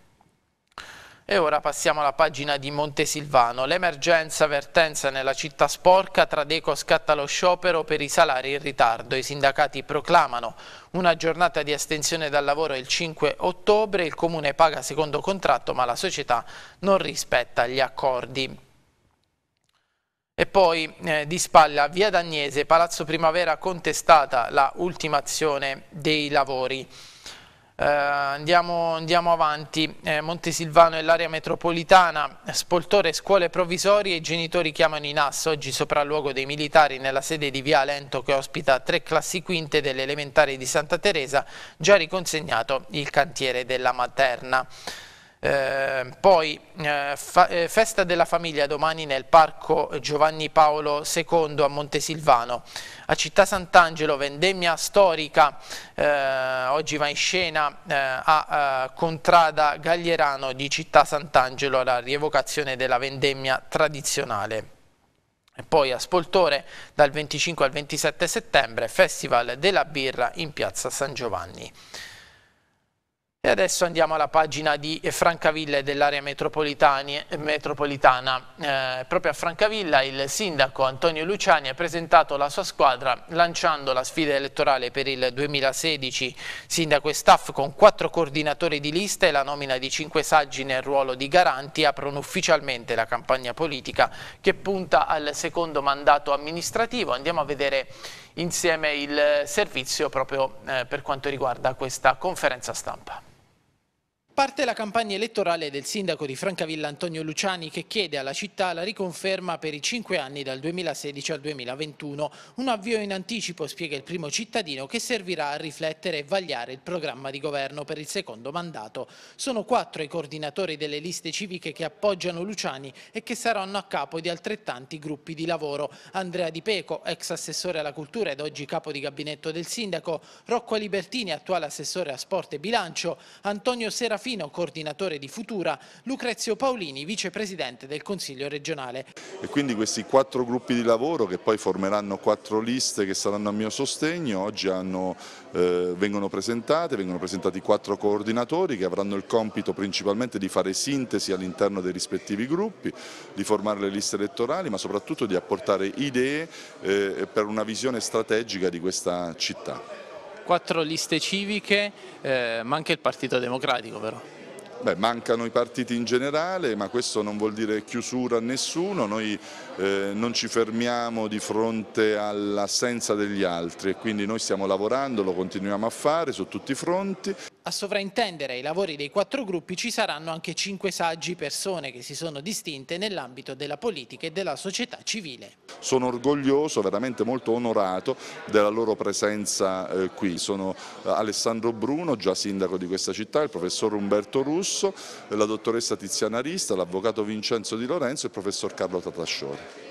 E ora passiamo alla pagina di Montesilvano, l'emergenza vertenza nella città sporca, Tradeco scatta lo sciopero per i salari in ritardo, i sindacati proclamano una giornata di astensione dal lavoro il 5 ottobre, il comune paga secondo contratto ma la società non rispetta gli accordi. E poi di spalla via Dagnese, Palazzo Primavera contestata la ultimazione dei lavori. Andiamo avanti, Montesilvano e l'area metropolitana, spoltore scuole provvisorie, i genitori chiamano i NAS, oggi sopralluogo dei militari nella sede di via Lento che ospita 3 classi quinte delle elementari di Santa Teresa, già riconsegnato il cantiere della Materna. Festa della famiglia domani nel Parco Giovanni Paolo II a Montesilvano. A Città Sant'Angelo vendemmia storica, oggi va in scena a Contrada Gaglierano di Città Sant'Angelo la rievocazione della vendemmia tradizionale. E poi a Spoltore dal 25 al 27 settembre Festival della birra in piazza San Giovanni. E adesso andiamo alla pagina di Francavilla dell'area metropolitana. Proprio a Francavilla il sindaco Antonio Luciani ha presentato la sua squadra lanciando la sfida elettorale per il 2016. Sindaco e staff con 4 coordinatori di lista e la nomina di 5 saggi nel ruolo di garanti aprono ufficialmente la campagna politica che punta al secondo mandato amministrativo. Andiamo a vedere insieme il servizio proprio per quanto riguarda questa conferenza stampa. Parte la campagna elettorale del sindaco di Francavilla Antonio Luciani che chiede alla città la riconferma per i 5 anni dal 2016 al 2021. Un avvio in anticipo, spiega il primo cittadino, che servirà a riflettere e vagliare il programma di governo per il secondo mandato. Sono 4 i coordinatori delle liste civiche che appoggiano Luciani e che saranno a capo di altrettanti gruppi di lavoro. Andrea Di Peco, ex assessore alla cultura ed oggi capo di gabinetto del sindaco, Rocco Alibertini, attuale assessore a sport e bilancio, Antonio Serafini, coordinatore di Futura, Lucrezio Paolini, vicepresidente del Consiglio regionale. E quindi questi 4 gruppi di lavoro che poi formeranno 4 liste che saranno a mio sostegno, oggi vengono presentati 4 coordinatori che avranno il compito principalmente di fare sintesi all'interno dei rispettivi gruppi, di formare le liste elettorali, ma soprattutto di apportare idee per una visione strategica di questa città. 4 liste civiche, manca il Partito Democratico però. Beh, mancano i partiti in generale, ma questo non vuol dire chiusura a nessuno, noi non ci fermiamo di fronte all'assenza degli altri e quindi noi stiamo lavorando, lo continuiamo a fare su tutti i fronti. A sovraintendere ai lavori dei 4 gruppi ci saranno anche 5 saggi, persone che si sono distinte nell'ambito della politica e della società civile. Sono orgoglioso, veramente molto onorato della loro presenza qui. Sono Alessandro Bruno, già sindaco di questa città, il professor Umberto Russo, la dottoressa Tiziana Rista, l'avvocato Vincenzo Di Lorenzo e il professor Carlo Tatasciore.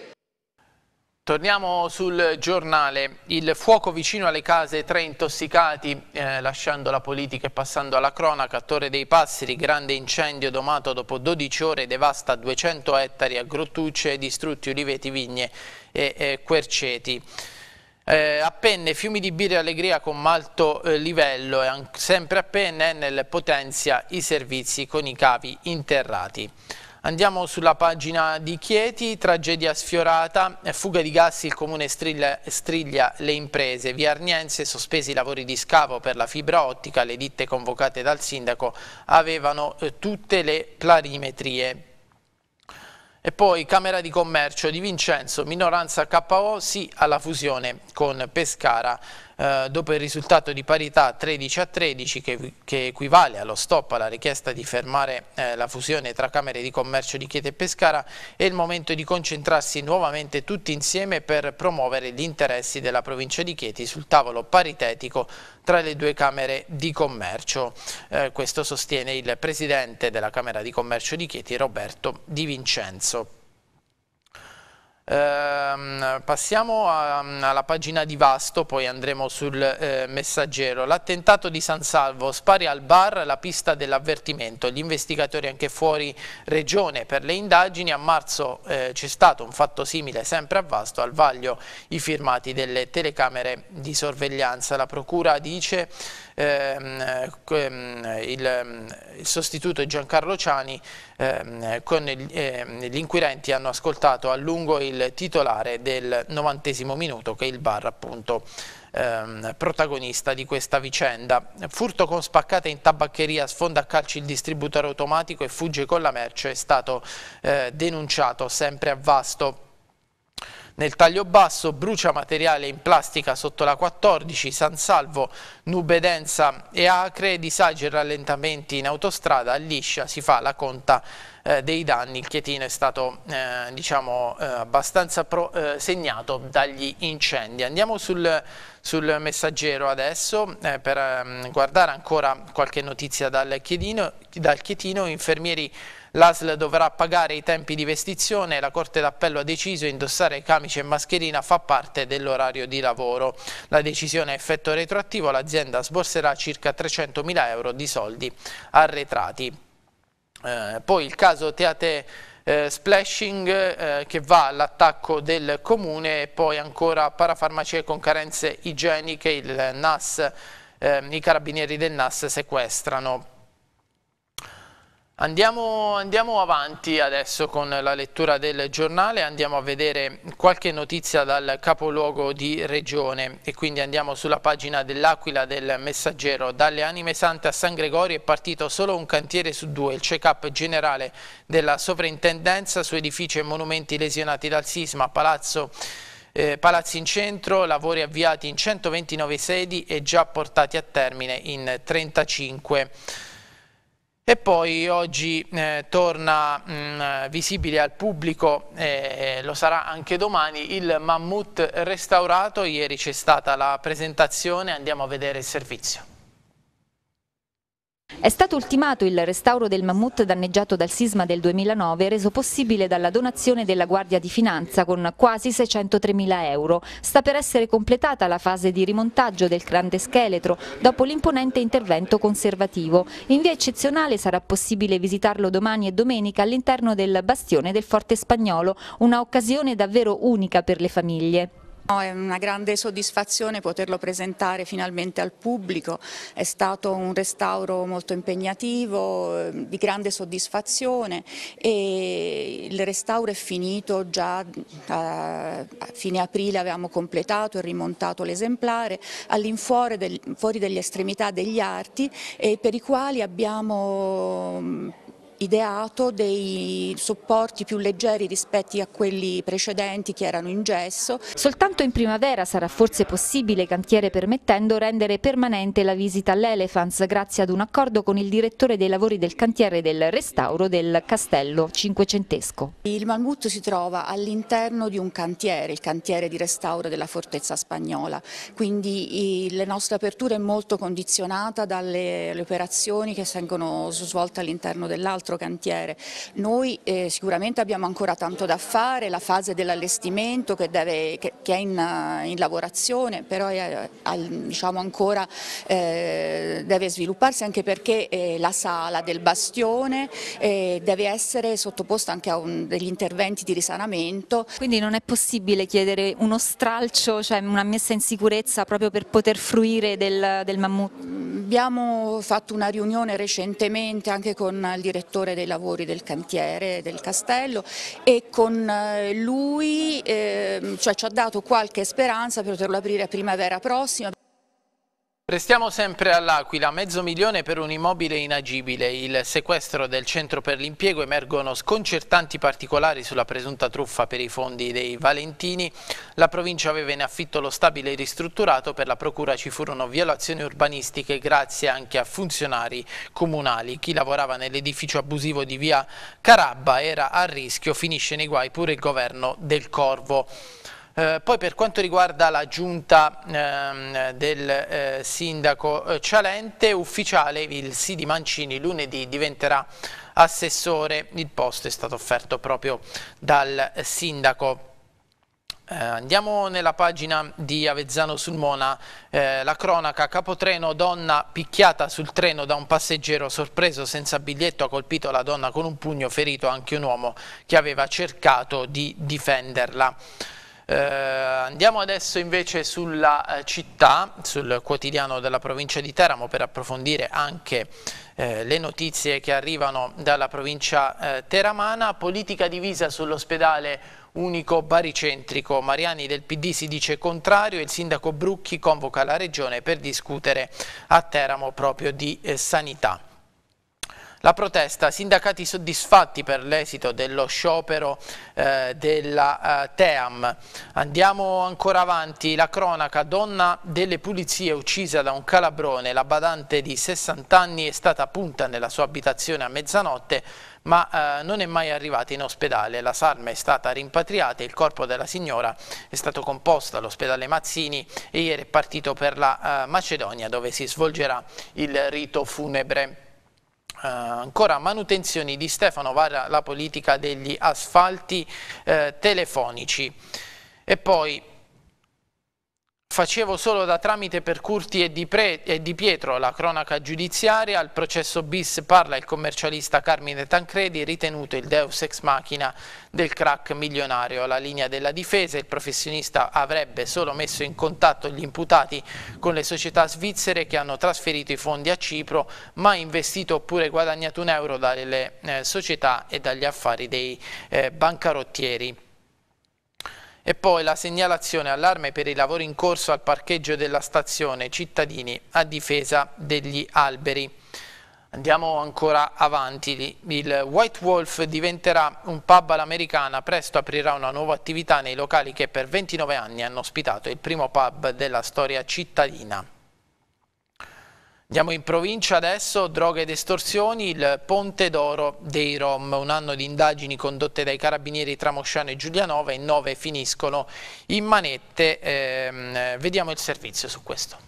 Torniamo sul giornale. Il fuoco vicino alle case, 3 intossicati, lasciando la politica e passando alla cronaca. A Torre dei Passeri, grande incendio domato dopo 12 ore, devasta 200 ettari a Grottucce, distrutti uliveti, vigne e querceti. A Penne, fiumi di birra e allegria con alto livello e sempre a Penne Enel potenzia i servizi con i cavi interrati. Andiamo sulla pagina di Chieti, tragedia sfiorata, fuga di gas, il comune striglia le imprese, via Arniense, sospesi i lavori di scavo per la fibra ottica, le ditte convocate dal sindaco avevano tutte le planimetrie. E poi Camera di Commercio di Vincenzo, minoranza KO, sì alla fusione con Pescara. Dopo il risultato di parità 13-13 che equivale allo stop alla richiesta di fermare la fusione tra Camere di Commercio di Chieti e Pescara, è il momento di concentrarsi nuovamente tutti insieme per promuovere gli interessi della provincia di Chieti sul tavolo paritetico tra le 2 Camere di Commercio. Questo sostiene il presidente della Camera di Commercio di Chieti, Roberto Di Vincenzo. Passiamo alla pagina di Vasto, poi andremo sul Messaggero. L'attentato di San Salvo, spari al bar, la pista dell'avvertimento, gli investigatori anche fuori regione per le indagini. A marzo c'è stato un fatto simile sempre a Vasto, al vaglio i firmati delle telecamere di sorveglianza. La procura dice il sostituto Giancarlo Ciani, gli inquirenti hanno ascoltato a lungo il titolare del 90° minuto, che è il bar appunto protagonista di questa vicenda. Furto con spaccate in tabaccheria, sfonda a calci il distributore automatico e fugge con la merce, è stato denunciato sempre a Vasto. Nel taglio basso brucia materiale in plastica sotto la 14, San Salvo, nube densa e acre, disagi e rallentamenti in autostrada, a Liscia si fa la conta dei danni. Il Chietino è stato abbastanza segnato dagli incendi. Andiamo sul Messaggero adesso per guardare ancora qualche notizia dal Chietino. Infermieri, l'ASL dovrà pagare i tempi di vestizione, la Corte d'Appello ha deciso indossare camice e mascherina fa parte dell'orario di lavoro. La decisione è effetto retroattivo, l'azienda sborserà circa 300.000 euro di soldi arretrati. Poi il caso Teate splashing che va all'attacco del comune, e poi ancora parafarmacie con carenze igieniche, il NAS, i carabinieri del NAS sequestrano. Andiamo avanti adesso con la lettura del giornale, andiamo a vedere qualche notizia dal capoluogo di regione e quindi andiamo sulla pagina dell'Aquila del Messaggero. Dalle Anime Sante a San Gregorio è partito solo un cantiere su 2, il check-up generale della sovrintendenza su edifici e monumenti lesionati dal sisma, palazzi in centro, lavori avviati in 129 sedi e già portati a termine in 35. E poi oggi torna visibile al pubblico, lo sarà anche domani, il mammut restaurato. Ieri c'è stata la presentazione, andiamo a vedere il servizio. È stato ultimato il restauro del mammut danneggiato dal sisma del 2009, reso possibile dalla donazione della Guardia di Finanza con quasi 603.000 euro. Sta per essere completata la fase di rimontaggio del grande scheletro dopo l'imponente intervento conservativo. In via eccezionale sarà possibile visitarlo domani e domenica all'interno del bastione del Forte Spagnolo, una occasione davvero unica per le famiglie. È una grande soddisfazione poterlo presentare finalmente al pubblico, è stato un restauro molto impegnativo, di grande soddisfazione e il restauro è finito già a fine aprile, avevamo completato e rimontato l'esemplare all'infuori delle estremità degli arti per i quali abbiamo ideato dei supporti più leggeri rispetto a quelli precedenti che erano in gesso. Soltanto in primavera sarà forse possibile, cantiere permettendo, rendere permanente la visita all'Elephants grazie ad un accordo con il direttore dei lavori del cantiere del restauro del castello cinquecentesco. Il mammut si trova all'interno di un cantiere, il cantiere di restauro della Fortezza Spagnola, quindi la nostra apertura è molto condizionata dalle operazioni che vengono svolte all'interno dell'altro cantiere. Noi sicuramente abbiamo ancora tanto da fare, la fase dell'allestimento che è in lavorazione, però diciamo ancora deve svilupparsi, anche perché la sala del bastione deve essere sottoposta anche a degli interventi di risanamento. Quindi non è possibile chiedere uno stralcio, cioè una messa in sicurezza proprio per poter fruire del mammut? Abbiamo fatto una riunione recentemente anche con il direttore dei lavori del cantiere del castello e con lui ci ha dato qualche speranza per poterlo aprire a primavera prossima. Restiamo sempre all'Aquila, 500.000 per un immobile inagibile, il sequestro del centro per l'impiego, emergono sconcertanti particolari sulla presunta truffa per i fondi dei Valentini. La provincia aveva in affitto lo stabile ristrutturato, per la procura ci furono violazioni urbanistiche grazie anche a funzionari comunali. Chi lavorava nell'edificio abusivo di via Carabba era a rischio, finisce nei guai pure il governo del Corvo. Poi per quanto riguarda la giunta del sindaco Cialente, ufficiale il sì di Mancini, lunedì diventerà assessore, il posto è stato offerto proprio dal sindaco. Andiamo nella pagina di Avezzano sul Mona, la cronaca, capotreno, donna picchiata sul treno da un passeggero sorpreso senza biglietto, ha colpito la donna con un pugno, ferito anche un uomo che aveva cercato di difenderla. Andiamo adesso invece sulla città, sul quotidiano della provincia di Teramo, per approfondire anche le notizie che arrivano dalla provincia teramana. Politica divisa sull'ospedale unico baricentrico, Mariani del PD si dice contrario, il sindaco Brucchi convoca la regione per discutere a Teramo proprio di sanità. La protesta, sindacati soddisfatti per l'esito dello sciopero della TEAM. Andiamo ancora avanti, la cronaca, donna delle pulizie uccisa da un calabrone, la badante di 60 anni è stata punta nella sua abitazione a mezzanotte, ma non è mai arrivata in ospedale. La salma è stata rimpatriata, il corpo della signora è stato composto all'ospedale Mazzini e ieri è partito per la Macedonia, dove si svolgerà il rito funebre. Ancora manutenzioni di Stefano, vara la politica degli asfalti telefonici. E poi facevo solo da tramite per Curti e Di Pietro, la cronaca giudiziaria. Al processo bis parla il commercialista Carmine Tancredi, ritenuto il deus ex machina del crack milionario. La linea della difesa, il professionista avrebbe solo messo in contatto gli imputati con le società svizzere che hanno trasferito i fondi a Cipro, ma investito oppure guadagnato €1 dalle società e dagli affari dei bancarottieri. E poi la segnalazione allarme per i lavori in corso al parcheggio della stazione, cittadini a difesa degli alberi. Andiamo ancora avanti, il White Wolf diventerà un pub all'americana, presto aprirà una nuova attività nei locali che per 29 anni hanno ospitato il primo pub della storia cittadina. Andiamo in provincia adesso, droga ed estorsioni, il Ponte d'Oro dei Rom, un anno di indagini condotte dai carabinieri Tramosciano e Giulianova e 9 finiscono in manette. Vediamo il servizio su questo.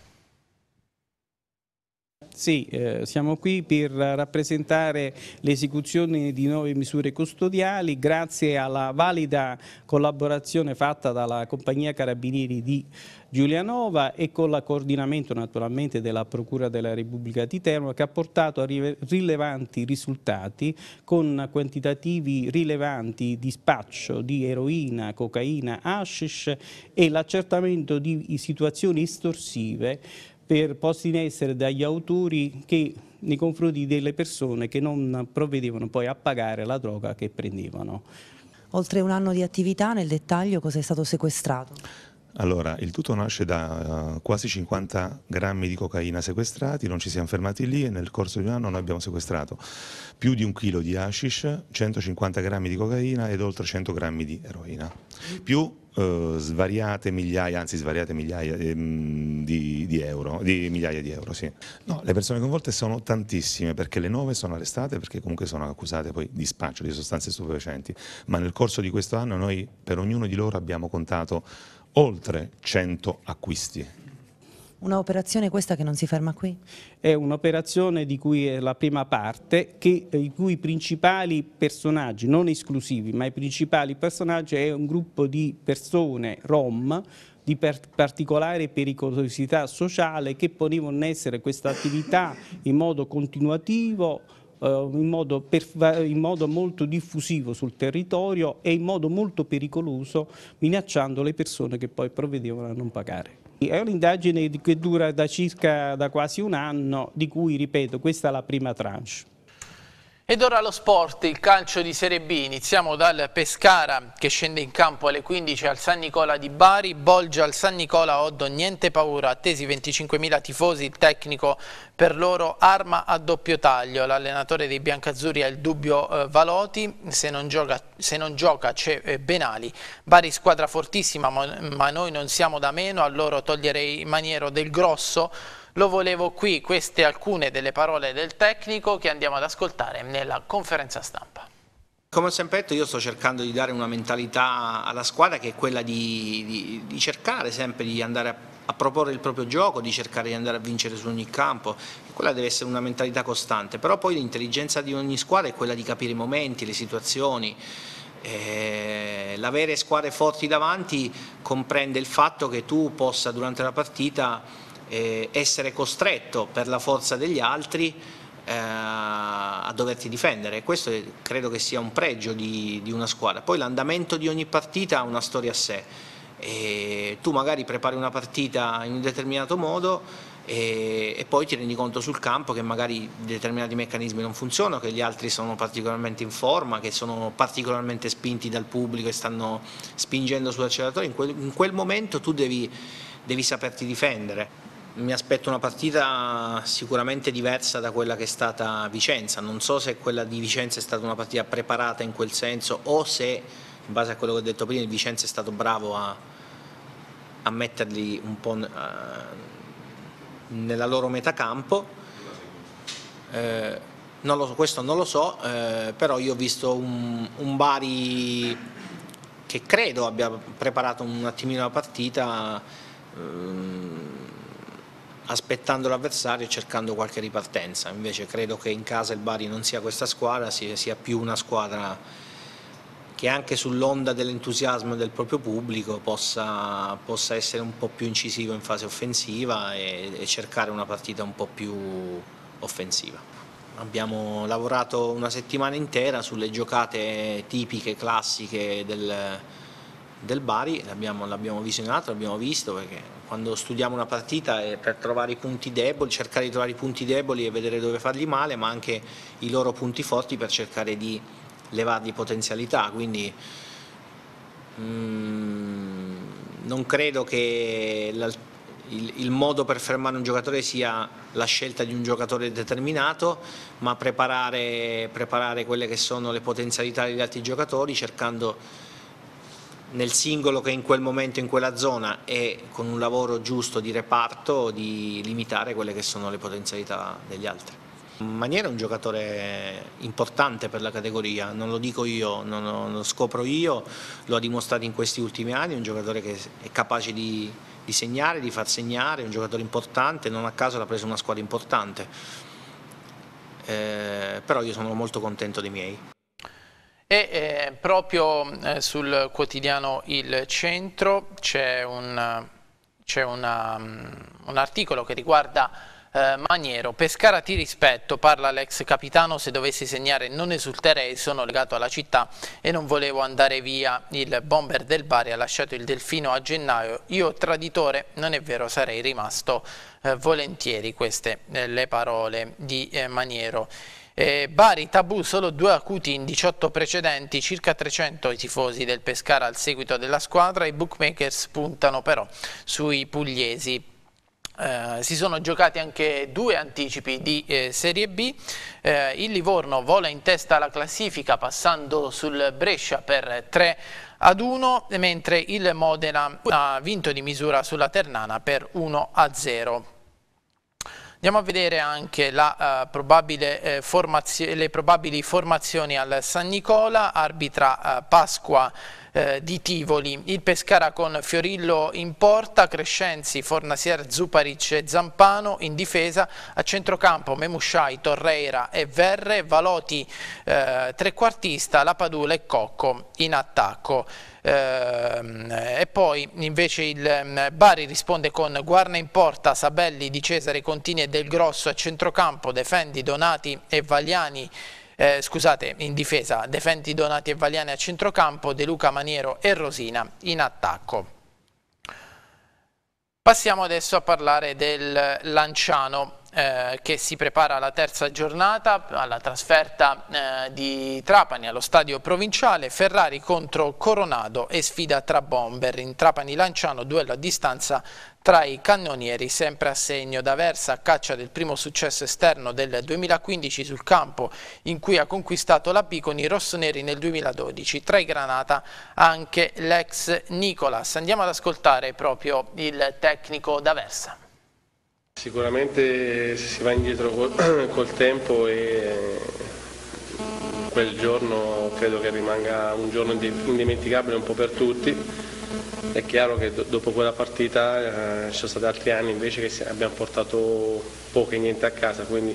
Sì, siamo qui per rappresentare l'esecuzione di 9 misure custodiali grazie alla valida collaborazione fatta dalla compagnia Carabinieri di Giulianova e con il coordinamento naturalmente della Procura della Repubblica di Teramo, che ha portato a rilevanti risultati con quantitativi rilevanti di spaccio di eroina, cocaina, hashish e l'accertamento di situazioni estorsive posti in essere dagli autori nei confronti delle persone che non provvedevano poi a pagare la droga che prendevano. Oltre un anno di attività, nel dettaglio cosa è stato sequestrato? Allora, il tutto nasce da quasi 50 grammi di cocaina sequestrati, non ci siamo fermati lì e nel corso di un anno noi abbiamo sequestrato più di 1 chilo di hashish, 150 grammi di cocaina ed oltre 100 grammi di eroina, più svariate migliaia di euro, sì. No, le persone coinvolte sono tantissime, perché le 9 sono arrestate perché comunque sono accusate poi di spaccio di sostanze stupefacenti, ma nel corso di questo anno noi per ognuno di loro abbiamo contato oltre 100 acquisti. Una operazione questa che non si ferma qui? È un'operazione di cui è la prima parte, i cui principali personaggi, non esclusivi, ma i principali personaggi è un gruppo di persone rom di particolare pericolosità sociale che ponevano in essere questa attività in modo continuativo, in modo molto diffusivo sul territorio e in modo molto pericoloso, minacciando le persone che poi provvedevano a non pagare. È un'indagine che dura da quasi un anno, di cui, ripeto, questa è la prima tranche. Ed ora lo sport, il calcio di Serie B. Iniziamo dal Pescara che scende in campo alle 15 al San Nicola di Bari, Bolgia al San Nicola Oddo, niente paura, attesi 25.000 tifosi, il tecnico per loro arma a doppio taglio, l'allenatore dei biancazzurri ha il dubbio Valoti, se non gioca c'è Benali, Bari squadra fortissima ma noi non siamo da meno, a loro toglierei Maniero del grosso. Lo volevo qui, queste alcune delle parole del tecnico che andiamo ad ascoltare nella conferenza stampa. Come ho sempre detto, io sto cercando di dare una mentalità alla squadra che è quella di cercare sempre di andare a proporre il proprio gioco, di cercare di andare a vincere su ogni campo, quella deve essere una mentalità costante, però poi l'intelligenza di ogni squadra è quella di capire i momenti, le situazioni. L'avere squadre forti davanti comprende il fatto che tu possa durante la partita essere costretto per la forza degli altri a doverti difendere. Questo credo che sia un pregio di una squadra. Poi l'andamento di ogni partita ha una storia a sé. Tu magari prepari una partita in un determinato modo e poi ti rendi conto sul campo che magari determinati meccanismi non funzionano, che gli altri sono particolarmente in forma, che sono particolarmente spinti dal pubblico e stanno spingendo sull'acceleratore. In quel momento tu devi saperti difendere. mi aspetto una partita sicuramente diversa da quella che è stata Vicenza. Non so se quella di Vicenza è stata una partita preparata in quel senso o se, in base a quello che ho detto prima, il Vicenza è stato bravo a metterli un po' nella loro metacampo. Questo non lo so, però io ho visto un Bari che credo abbia preparato un attimino la partita, aspettando l'avversario e cercando qualche ripartenza. Invece credo che in casa il Bari non sia questa squadra, sia più una squadra che anche sull'onda dell'entusiasmo del proprio pubblico possa essere un po' più incisivo in fase offensiva e cercare una partita un po' più offensiva. Abbiamo lavorato una settimana intera sulle giocate tipiche, classiche del Bari, l'abbiamo visionato, l'abbiamo visto, perché quando studiamo una partita è per trovare i punti deboli, cercare di trovare i punti deboli e vedere dove fargli male, ma anche i loro punti forti per cercare di levargli potenzialità. Quindi non credo che il modo per fermare un giocatore sia la scelta di un giocatore determinato, ma preparare quelle che sono le potenzialità degli altri giocatori, cercando nel singolo che in quel momento, in quella zona, e con un lavoro giusto di reparto, di limitare quelle che sono le potenzialità degli altri. Maniera è un giocatore importante per la categoria, non lo dico io, non lo scopro io, lo ha dimostrato in questi ultimi anni, è un giocatore che è capace di segnare, di far segnare, è un giocatore importante, non a caso l'ha preso una squadra importante, però io sono molto contento dei miei. E proprio sul quotidiano Il Centro c'è un articolo che riguarda Maniero. Pescara ti rispetto, parla l'ex capitano, se dovessi segnare non esulterei, sono legato alla città e non volevo andare via. Il bomber del Bari ha lasciato il Delfino a gennaio, io traditore, non è vero, sarei rimasto volentieri. Queste le parole di Maniero. Bari tabù, solo 2 acuti in 18 precedenti, circa 300 i tifosi del Pescara al seguito della squadra, i bookmakers puntano però sui pugliesi. Si sono giocati anche 2 anticipi di Serie B, il Livorno vola in testa alla classifica passando sul Brescia per 3-1, mentre il Modena ha vinto di misura sulla Ternana per 1-0. Andiamo a vedere anche le probabili formazioni al San Nicola, arbitra Pasqua di Tivoli, il Pescara con Fiorillo in porta, Crescenzi, Fornasier, Zuparic e Zampano in difesa, a centrocampo Memusciai, Torreira e Verre, Valoti trequartista, Lapadula e Cocco in attacco. E poi invece il Bari risponde con Guarna in porta, Sabelli, Di Cesare, Contini e Del Grosso a centrocampo, Defendi, Donati e Vagliani. In difesa, Defendi, Donati e Vagliani a centrocampo, De Luca, Maniero e Rosina in attacco. Passiamo adesso a parlare del Lanciano che si prepara alla terza giornata, alla trasferta di Trapani allo stadio provinciale, Ferrari contro Coronado e sfida tra bomber. In Trapani-Lanciano duello a distanza tra i cannonieri, sempre a segno d'Aversa, a caccia del primo successo esterno del 2015 sul campo in cui ha conquistato la B con i rossoneri nel 2012, tra i Granata anche l'ex Nicolas. Andiamo ad ascoltare proprio il tecnico d'Aversa. Sicuramente si va indietro col tempo e quel giorno credo che rimanga un giorno indimenticabile un po' per tutti. È chiaro che dopo quella partita ci sono stati altri anni invece che abbiamo portato poco e niente a casa, quindi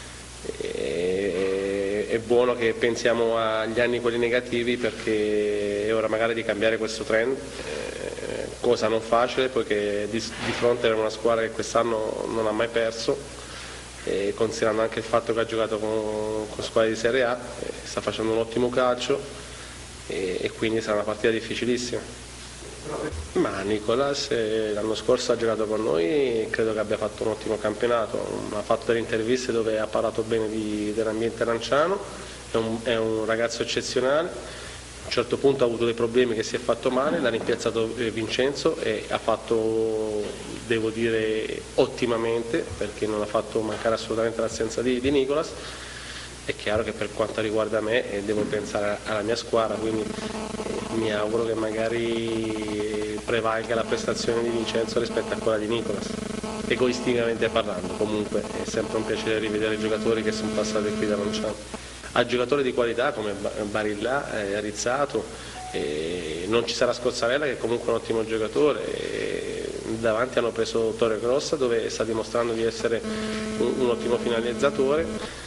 è buono che pensiamo agli anni quelli negativi, perché è ora magari di cambiare questo trend. Cosa non facile, poiché di fronte era una squadra che quest'anno non ha mai perso, e considerando anche il fatto che ha giocato con squadre di Serie A, sta facendo un ottimo calcio e quindi sarà una partita difficilissima. Ma Nicolas l'anno scorso ha giocato con noi e credo che abbia fatto un ottimo campionato, ha fatto delle interviste dove ha parlato bene dell'ambiente lanciano, è un ragazzo eccezionale. un certo punto ha avuto dei problemi che si è fatto male, l'ha rimpiazzato Vincenzo e ha fatto, devo dire, ottimamente, perché non ha fatto mancare assolutamente l'assenza di Nicolas. È chiaro che per quanto riguarda me devo pensare alla mia squadra, quindi mi auguro che magari prevalga la prestazione di Vincenzo rispetto a quella di Nicolas, egoisticamente parlando. Comunque è sempre un piacere rivedere i giocatori che sono passati qui da Lanciano. A giocatori di qualità come Barilla, Rizzato, non ci sarà Scozzarella che è comunque un ottimo giocatore, davanti hanno preso Torregrossa dove sta dimostrando di essere un ottimo finalizzatore.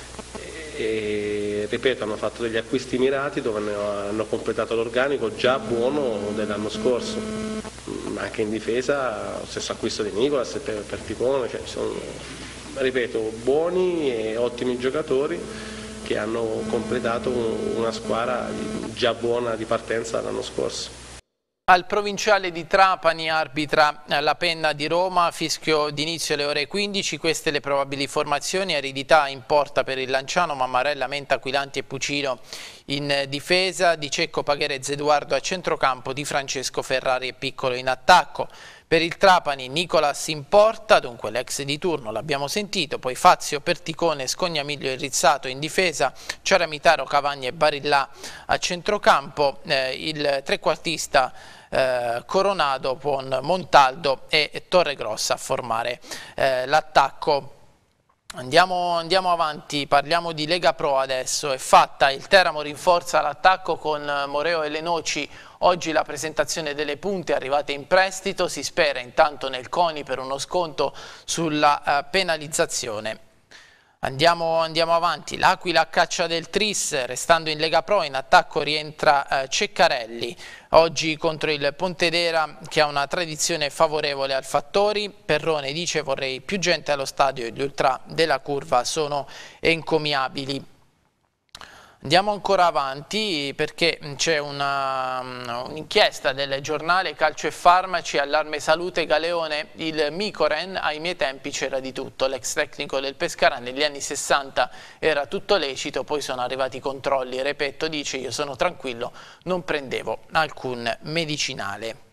E, ripeto, hanno fatto degli acquisti mirati dove hanno completato l'organico già buono dell'anno scorso, anche in difesa lo stesso acquisto di Nicolas per Ticone, cioè sono, ripeto, buoni e ottimi giocatori che hanno completato una squadra già buona di partenza l'anno scorso. Al provinciale di Trapani arbitra la Penna di Roma, fischio d'inizio alle ore 15, queste le probabili formazioni: Aridità in porta per il Lanciano, Mammarella, Menta, Aquilanti e Pucino in difesa, Di Cecco, Pagherez, Edoardo a centrocampo, Di Francesco, Ferrari e Piccolo in attacco. Per il Trapani Nicolas in porta, dunque l'ex di turno, l'abbiamo sentito, poi Fazio, Perticone, Scognamiglio e Rizzato in difesa, Ciaramitaro, Cavagna e Barillà a centrocampo, il trequartista Coronado con Montaldo e Torregrossa a formare l'attacco. Andiamo avanti, parliamo di Lega Pro adesso. È fatta, il Teramo rinforza l'attacco con Moreo e Lenoci. Oggi la presentazione delle punte arrivate in prestito, si spera intanto nel CONI per uno sconto sulla penalizzazione. Andiamo avanti, l'Aquila a caccia del Tris, restando in Lega Pro, in attacco rientra Ceccarelli, oggi contro il Pontedera che ha una tradizione favorevole al Fattori. Perrone dice: vorrei più gente allo stadio e gli ultra della curva sono encomiabili. Andiamo ancora avanti perché c'è un'inchiesta del giornale Calcio e Farmaci, allarme salute Galeone, il Micoren, ai miei tempi c'era di tutto, l'ex tecnico del Pescara negli anni 60 era tutto lecito, poi sono arrivati i controlli, Repetto dice: io sono tranquillo, non prendevo alcun medicinale.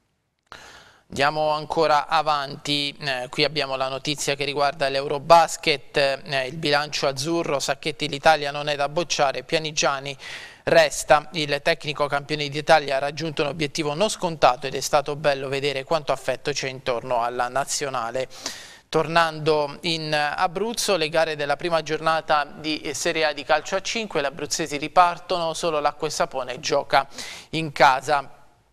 Andiamo ancora avanti, qui abbiamo la notizia che riguarda l'Eurobasket, il bilancio azzurro, Sacchetti l'Italia non è da bocciare, Pianigiani resta, il tecnico campione d'Italia ha raggiunto un obiettivo non scontato ed è stato bello vedere quanto affetto c'è intorno alla nazionale. Tornando in Abruzzo, le gare della prima giornata di Serie A di calcio a 5, gli abruzzesi ripartono, solo l'Acqua e Sapone gioca in casa.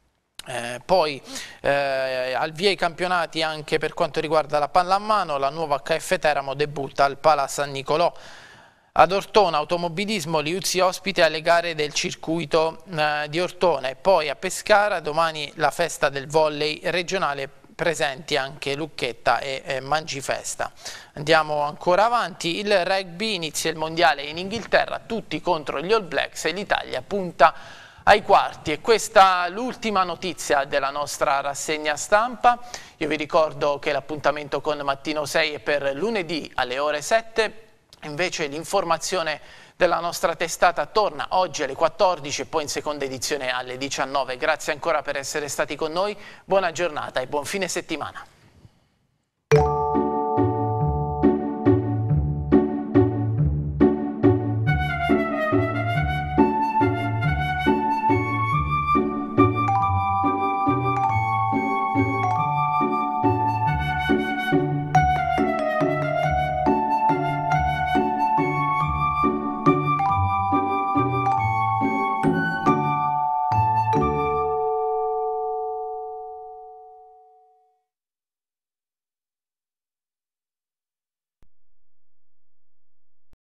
Poi al via i campionati anche per quanto riguarda la pallamano, la nuova HF Teramo debutta al Pala San Nicolò. Ad Ortona automobilismo, Liuzzi ospite alle gare del circuito di Ortona, e poi a Pescara domani la festa del volley regionale, presenti anche Lucchetta e Mangifesta. Andiamo ancora avanti, il rugby, inizia il mondiale in Inghilterra, tutti contro gli All Blacks e l'Italia punta ai quarti, e questa l'ultima notizia della nostra rassegna stampa. Io vi ricordo che l'appuntamento con Mattino 6 è per lunedì alle ore 7, invece l'informazione della nostra testata torna oggi alle 14 e poi in seconda edizione alle 19. Grazie ancora per essere stati con noi, buona giornata e buon fine settimana.